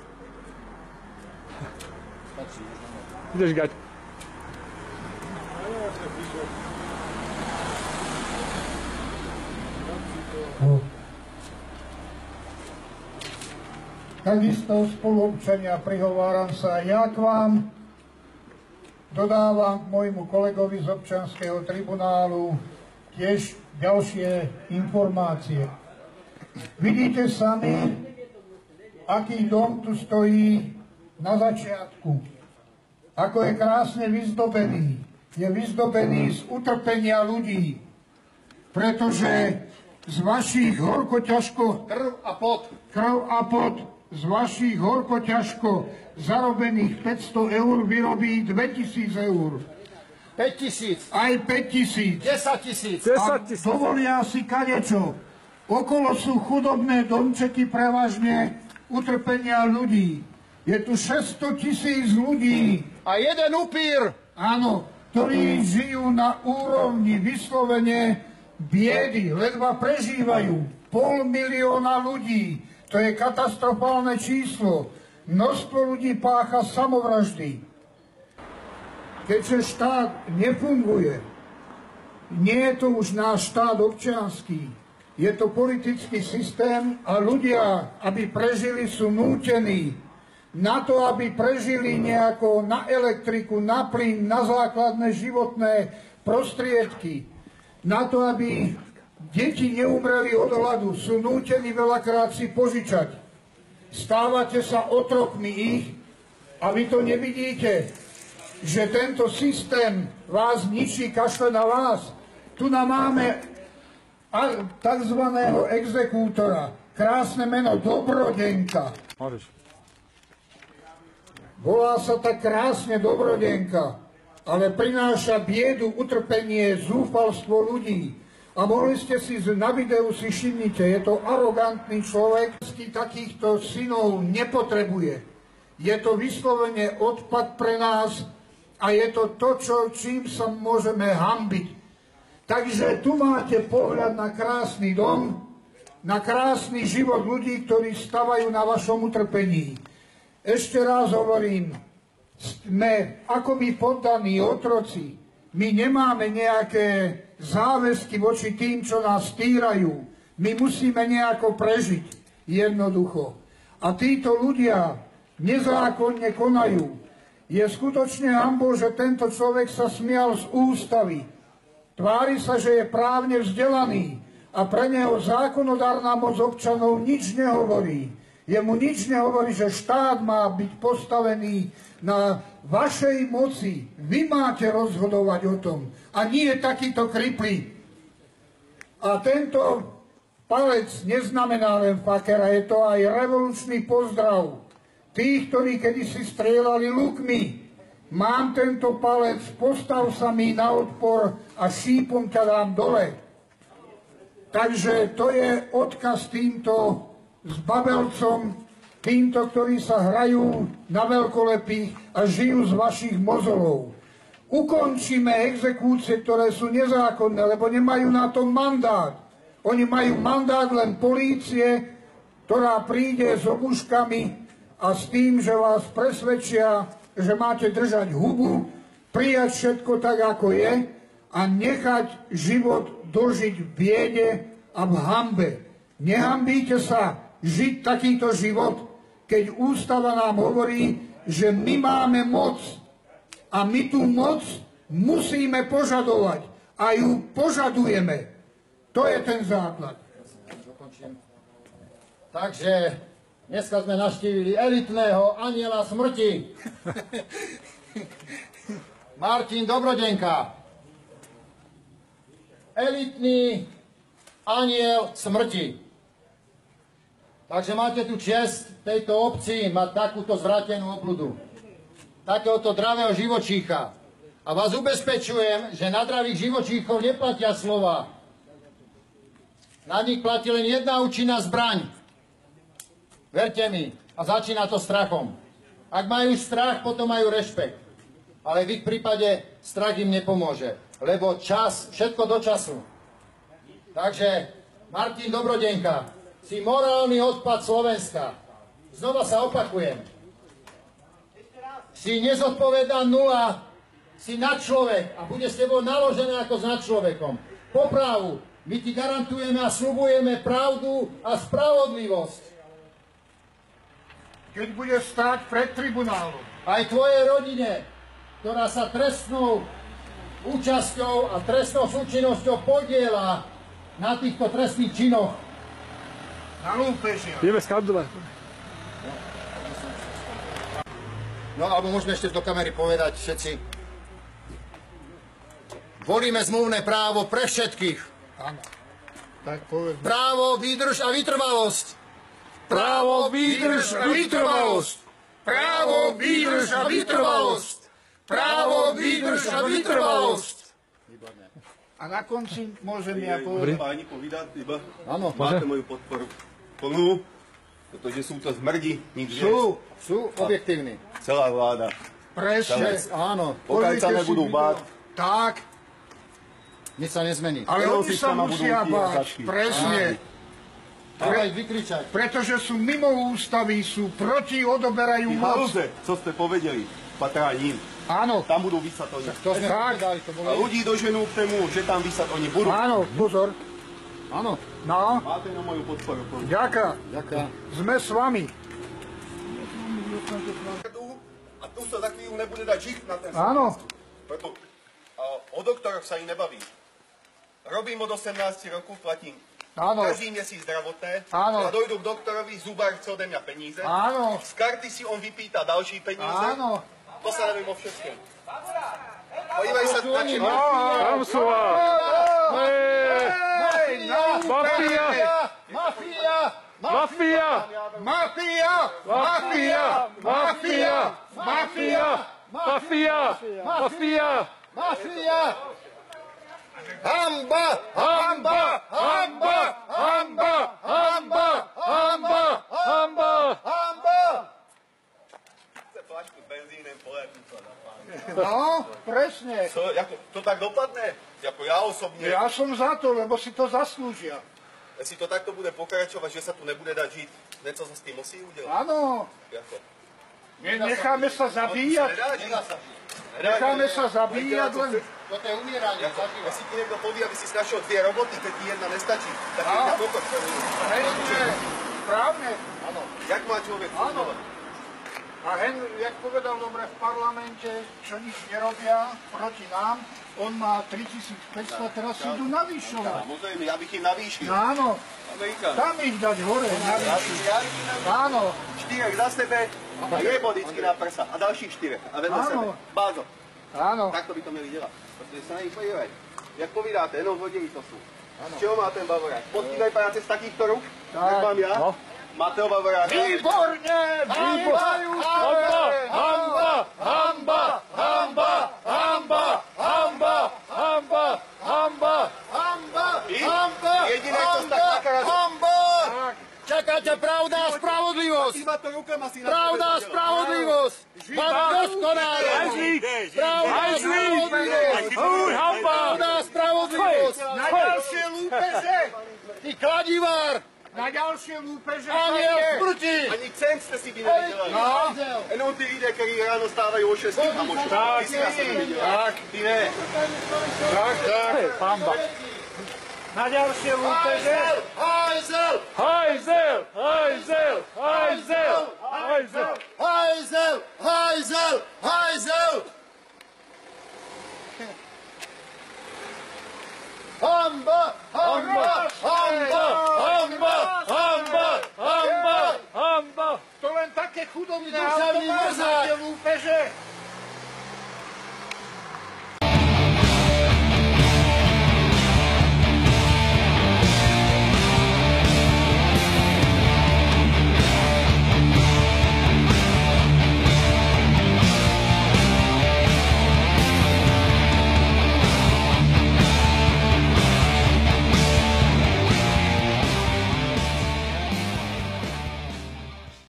Ideš gať. Takisto spoluobčania prihováram sa ja k vám, dodávam k môjmu kolegovi z občianskeho tribunálu tiež ďalšie informácie. Vidíte sami, aký dom tu stojí na začiatku. Ako je krásne vyzdobený. Je vyzdobený z utrpenia ľudí, pretože z vašich horko ťažko krv a pot, krv a pot z vašich horko ťažko zarobených päťsto eur vyrobí dvetisíc eur. päť tisíc. Aj päť tisíc. desať tisíc. A dovolia si kadečo. Okolo sú chudobné domčeky prevažne utrpenia ľudí. Je tu šesťsto tisíc ľudí. A jeden upír. Áno, ktorí žijú na úrovni vyslovene biedy, ledva prežívajú. Pol milióna ľudí. To je katastrofálne číslo. Množstvo ľudí pácha samovraždy. Keďže štát nefunguje, nie je to už náš štát občiansky, je to politický systém a ľudia, aby prežili, sú nútení. Na to, aby prežili nejako na elektriku, na plyn, na základné životné prostriedky, na to, aby deti neumreli od hladu, sú nútení veľakrát si požičať. Stávate sa otrokmi ich a vy to nevidíte, že tento systém vás ničí, kašle na vás. Tu nám máme takzvaného exekútora. Krásne meno Dobrodenka. Volá sa tak krásne Dobrodenka, ale prináša biedu, utrpenie, zúfalstvo ľudí. A mohli ste si na videu si všimnite, je to arogantný človek, takýchto synov nepotrebuje. Je to vyslovene odpad pre nás a je to to, čo, čím sa môžeme hanbiť. Takže tu máte pohľad na krásny dom, na krásny život ľudí, ktorí stavajú na vašom utrpení. Ešte raz hovorím, sme akoby poddaní otroci. My nemáme nejaké záväzky voči tým, čo nás týrajú. My musíme nejako prežiť, jednoducho. A títo ľudia nezákonne konajú. Je skutočne hanbou, že tento človek sa smial z ústavy. Tvári sa, že je právne vzdelaný a pre neho zákonodárna moc občanov nič nehovorí. Jemu nič nehovorí, že štát má byť postavený na vašej moci. Vy máte rozhodovať o tom. A nie takýto kripli. A tento palec neznamená len fakera, je to aj revolučný pozdrav tých, ktorí kedysi strieľali lukmi. Mám tento palec, postav sa mi na odpor a šípom ťa dám dole. Takže to je odkaz týmto zbabelcom, týmto, ktorí sa hrajú na veľkolepých a žijú z vašich mozolov. Ukončíme exekúcie, ktoré sú nezákonné, lebo nemajú na to mandát. Oni majú mandát len polície, ktorá príde s obuškami a s tým, že vás presvedčia, že máte držať hubu, prijať všetko tak, ako je a nechať život dožiť v biede a v hanbe. Nehambíte sa žiť takýto život, keď ústava nám hovorí, že my máme moc a my tú moc musíme požadovať a ju požadujeme. To je ten základ. Takže dneska sme navštívili elitného aniela smrti. Martin Dobrodenka. Elitný aniel smrti. Takže máte tu čest tejto obci mať takúto zvrátenú obludu. Takéhoto dravého živočícha. A vás ubezpečujem, že na dravých živočíchov neplatia slova. Na nich platí len jedna účinná zbraň. Verte mi. A začína to strachom. Ak majú strach, potom majú rešpekt. Ale v ich prípade strach im nepomôže. Lebo čas, všetko do času. Takže, Martin Dobrodenka, si morálny odpad Slovenska. Znova sa opakujem. Si nezodpovedná nula, si nadčlovek a bude s tebou naložené ako s nadčlovekom. Po právu, my ti garantujeme a sľubujeme pravdu a spravodlivosť. Keď bude stáť pred tribunálom. Aj tvojej rodine, ktorá sa trestnou účasťou a trestnou súčinnosťou podieľa na týchto trestných činoch. Na lúpežiach. Ideme skandovať. No, alebo môžeme ešte do kamery povedať všetci. Volíme zmluvné právo pre všetkých. Áno. Tak povedz. Právo, výdrž a vytrvalosť. Právo, výdrž a vytrvalosť. Právo, výdrž a vytrvalosť. Právo, výdrž a vytrvalosť. A na konci môžem ja povedať. Páni povídat, iba Áno. máte moju podporu plnú, protože sú to zmrdi, nič viac. Sú, sú objektívni. Celá vláda. Presne. Áno. Pokiaľ sa Pozrite nebudú si báť, Tak, Nič sa nezmení. ale Toho oni sa systéma budú musia tie báť. začky. Presne. Treba ich vykričať. Pretože sú mimo ústavy, sú proti, odoberajú tí moc. halúze, co ste povedeli, patrá ním. Áno. Tam budú vysať oni. To sme Tak. povedali, to bolo... A ľudí doženú k tomu, že tam vysať oni budú. Áno, pozor. Áno. No, Máte na moju podporu plnú. ďaká. Ďakujem. Sme s vami. A tu sa za chvíľu nebude dať žiť na ten Áno. Preto a o doktoroch sa im nebaví. Robím od osemnástich rokov, platím Áno. každý mesiac zdravotné. Áno. A dojdu k doktorovi, zubár chce ode mňa peníze. Áno. Z karty si on vypýta další peníze. Áno. To sa neviem o všetkém. Podívaj sa na čím. Ramsová! Mafia! Mafia! Mafia! Mafia! Mafia! Mafia! Mafia! Mafia! Mafia! Mafia! Hamba! Hamba! Hamba! Hamba! Hamba! Hamba! Hamba! Hamba! Chce flašku s benzínem, polepnúť sa na pánu. No, presne. Co, jako, to tak dopadne? Jako ja osobne. Ja som za to, lebo si to zaslúžia. Jestli to takto bude pokračovať, že sa tu nebude dať žiť, něco sa s tým musí udelať. Áno. Jako. Necháme sa zabíjať. Nedá žiť. Necháme sa zabíjať len... Toto je umieranie. Jako, jestli ti niekto povie, aby si snašel dvě roboty, keď ti jedna nestačí, tak je to kokot. Presne. Správne. Áno. Jak má človek fungovať? A hen, jak povedal dobre v parlamente, čo nič nerobia proti nám, on má tritisícpäťsto, teraz si idú navýšovať. Samozrejme, ja bych im navýšil. Áno, Amerikán. tam ich dať hore, Ja navýšiť. bych, ja bych im navýšil. Áno, Štyrek za sebe, a jebo vždycky na prsa. A dalších štyrek. A vedle Áno. sebe. Bázo. áno. Takto by to měli dělat. Protože se na nich podívej. Jak povídáte, jenom hodiny to jsou. Z čeho má ten Bavorák? Podívej panáce z takýchto ruk, jak mám já. No. Máte ho Bavoráka? Výborne, výborne. Hamba! Hamba! Hamba! Hamba! Hamba! Hamba! Hamba! Hamba! Hamba! I? Hamba! Jediné, co tak nakarát. Hamba! Čakáte pravda a spravodlivosť! Iba to rukama si na Pravda a spravodlivosť! Vám doskonále! Hajzlík! Pravda a spravodlivosť! Húj, hamba! Pravda a spravodlivosť! Na ďalšie lúpeže. Ty kladivár! Na ďalšie lúpeže Ani o smrti! Ani cent ste si by nevydělali. No. Jenom ty lidé, kteří ráno stávají o šesti a močou. Tak, Ty si asi neviděl. Tak, Ty ne. tak, tak. Hamba. Na ďalšie lúpeže. Hajzel! Hajzel! Hajzel! Hajzel! Hajzel! Hajzel! Hajzel! Hajzel! Hamba! Hamba! Hamba! Hamba! Hamba! Hamba! Hamba! To len také chudobné Duševný auto má mrzák. na tie lúpeže.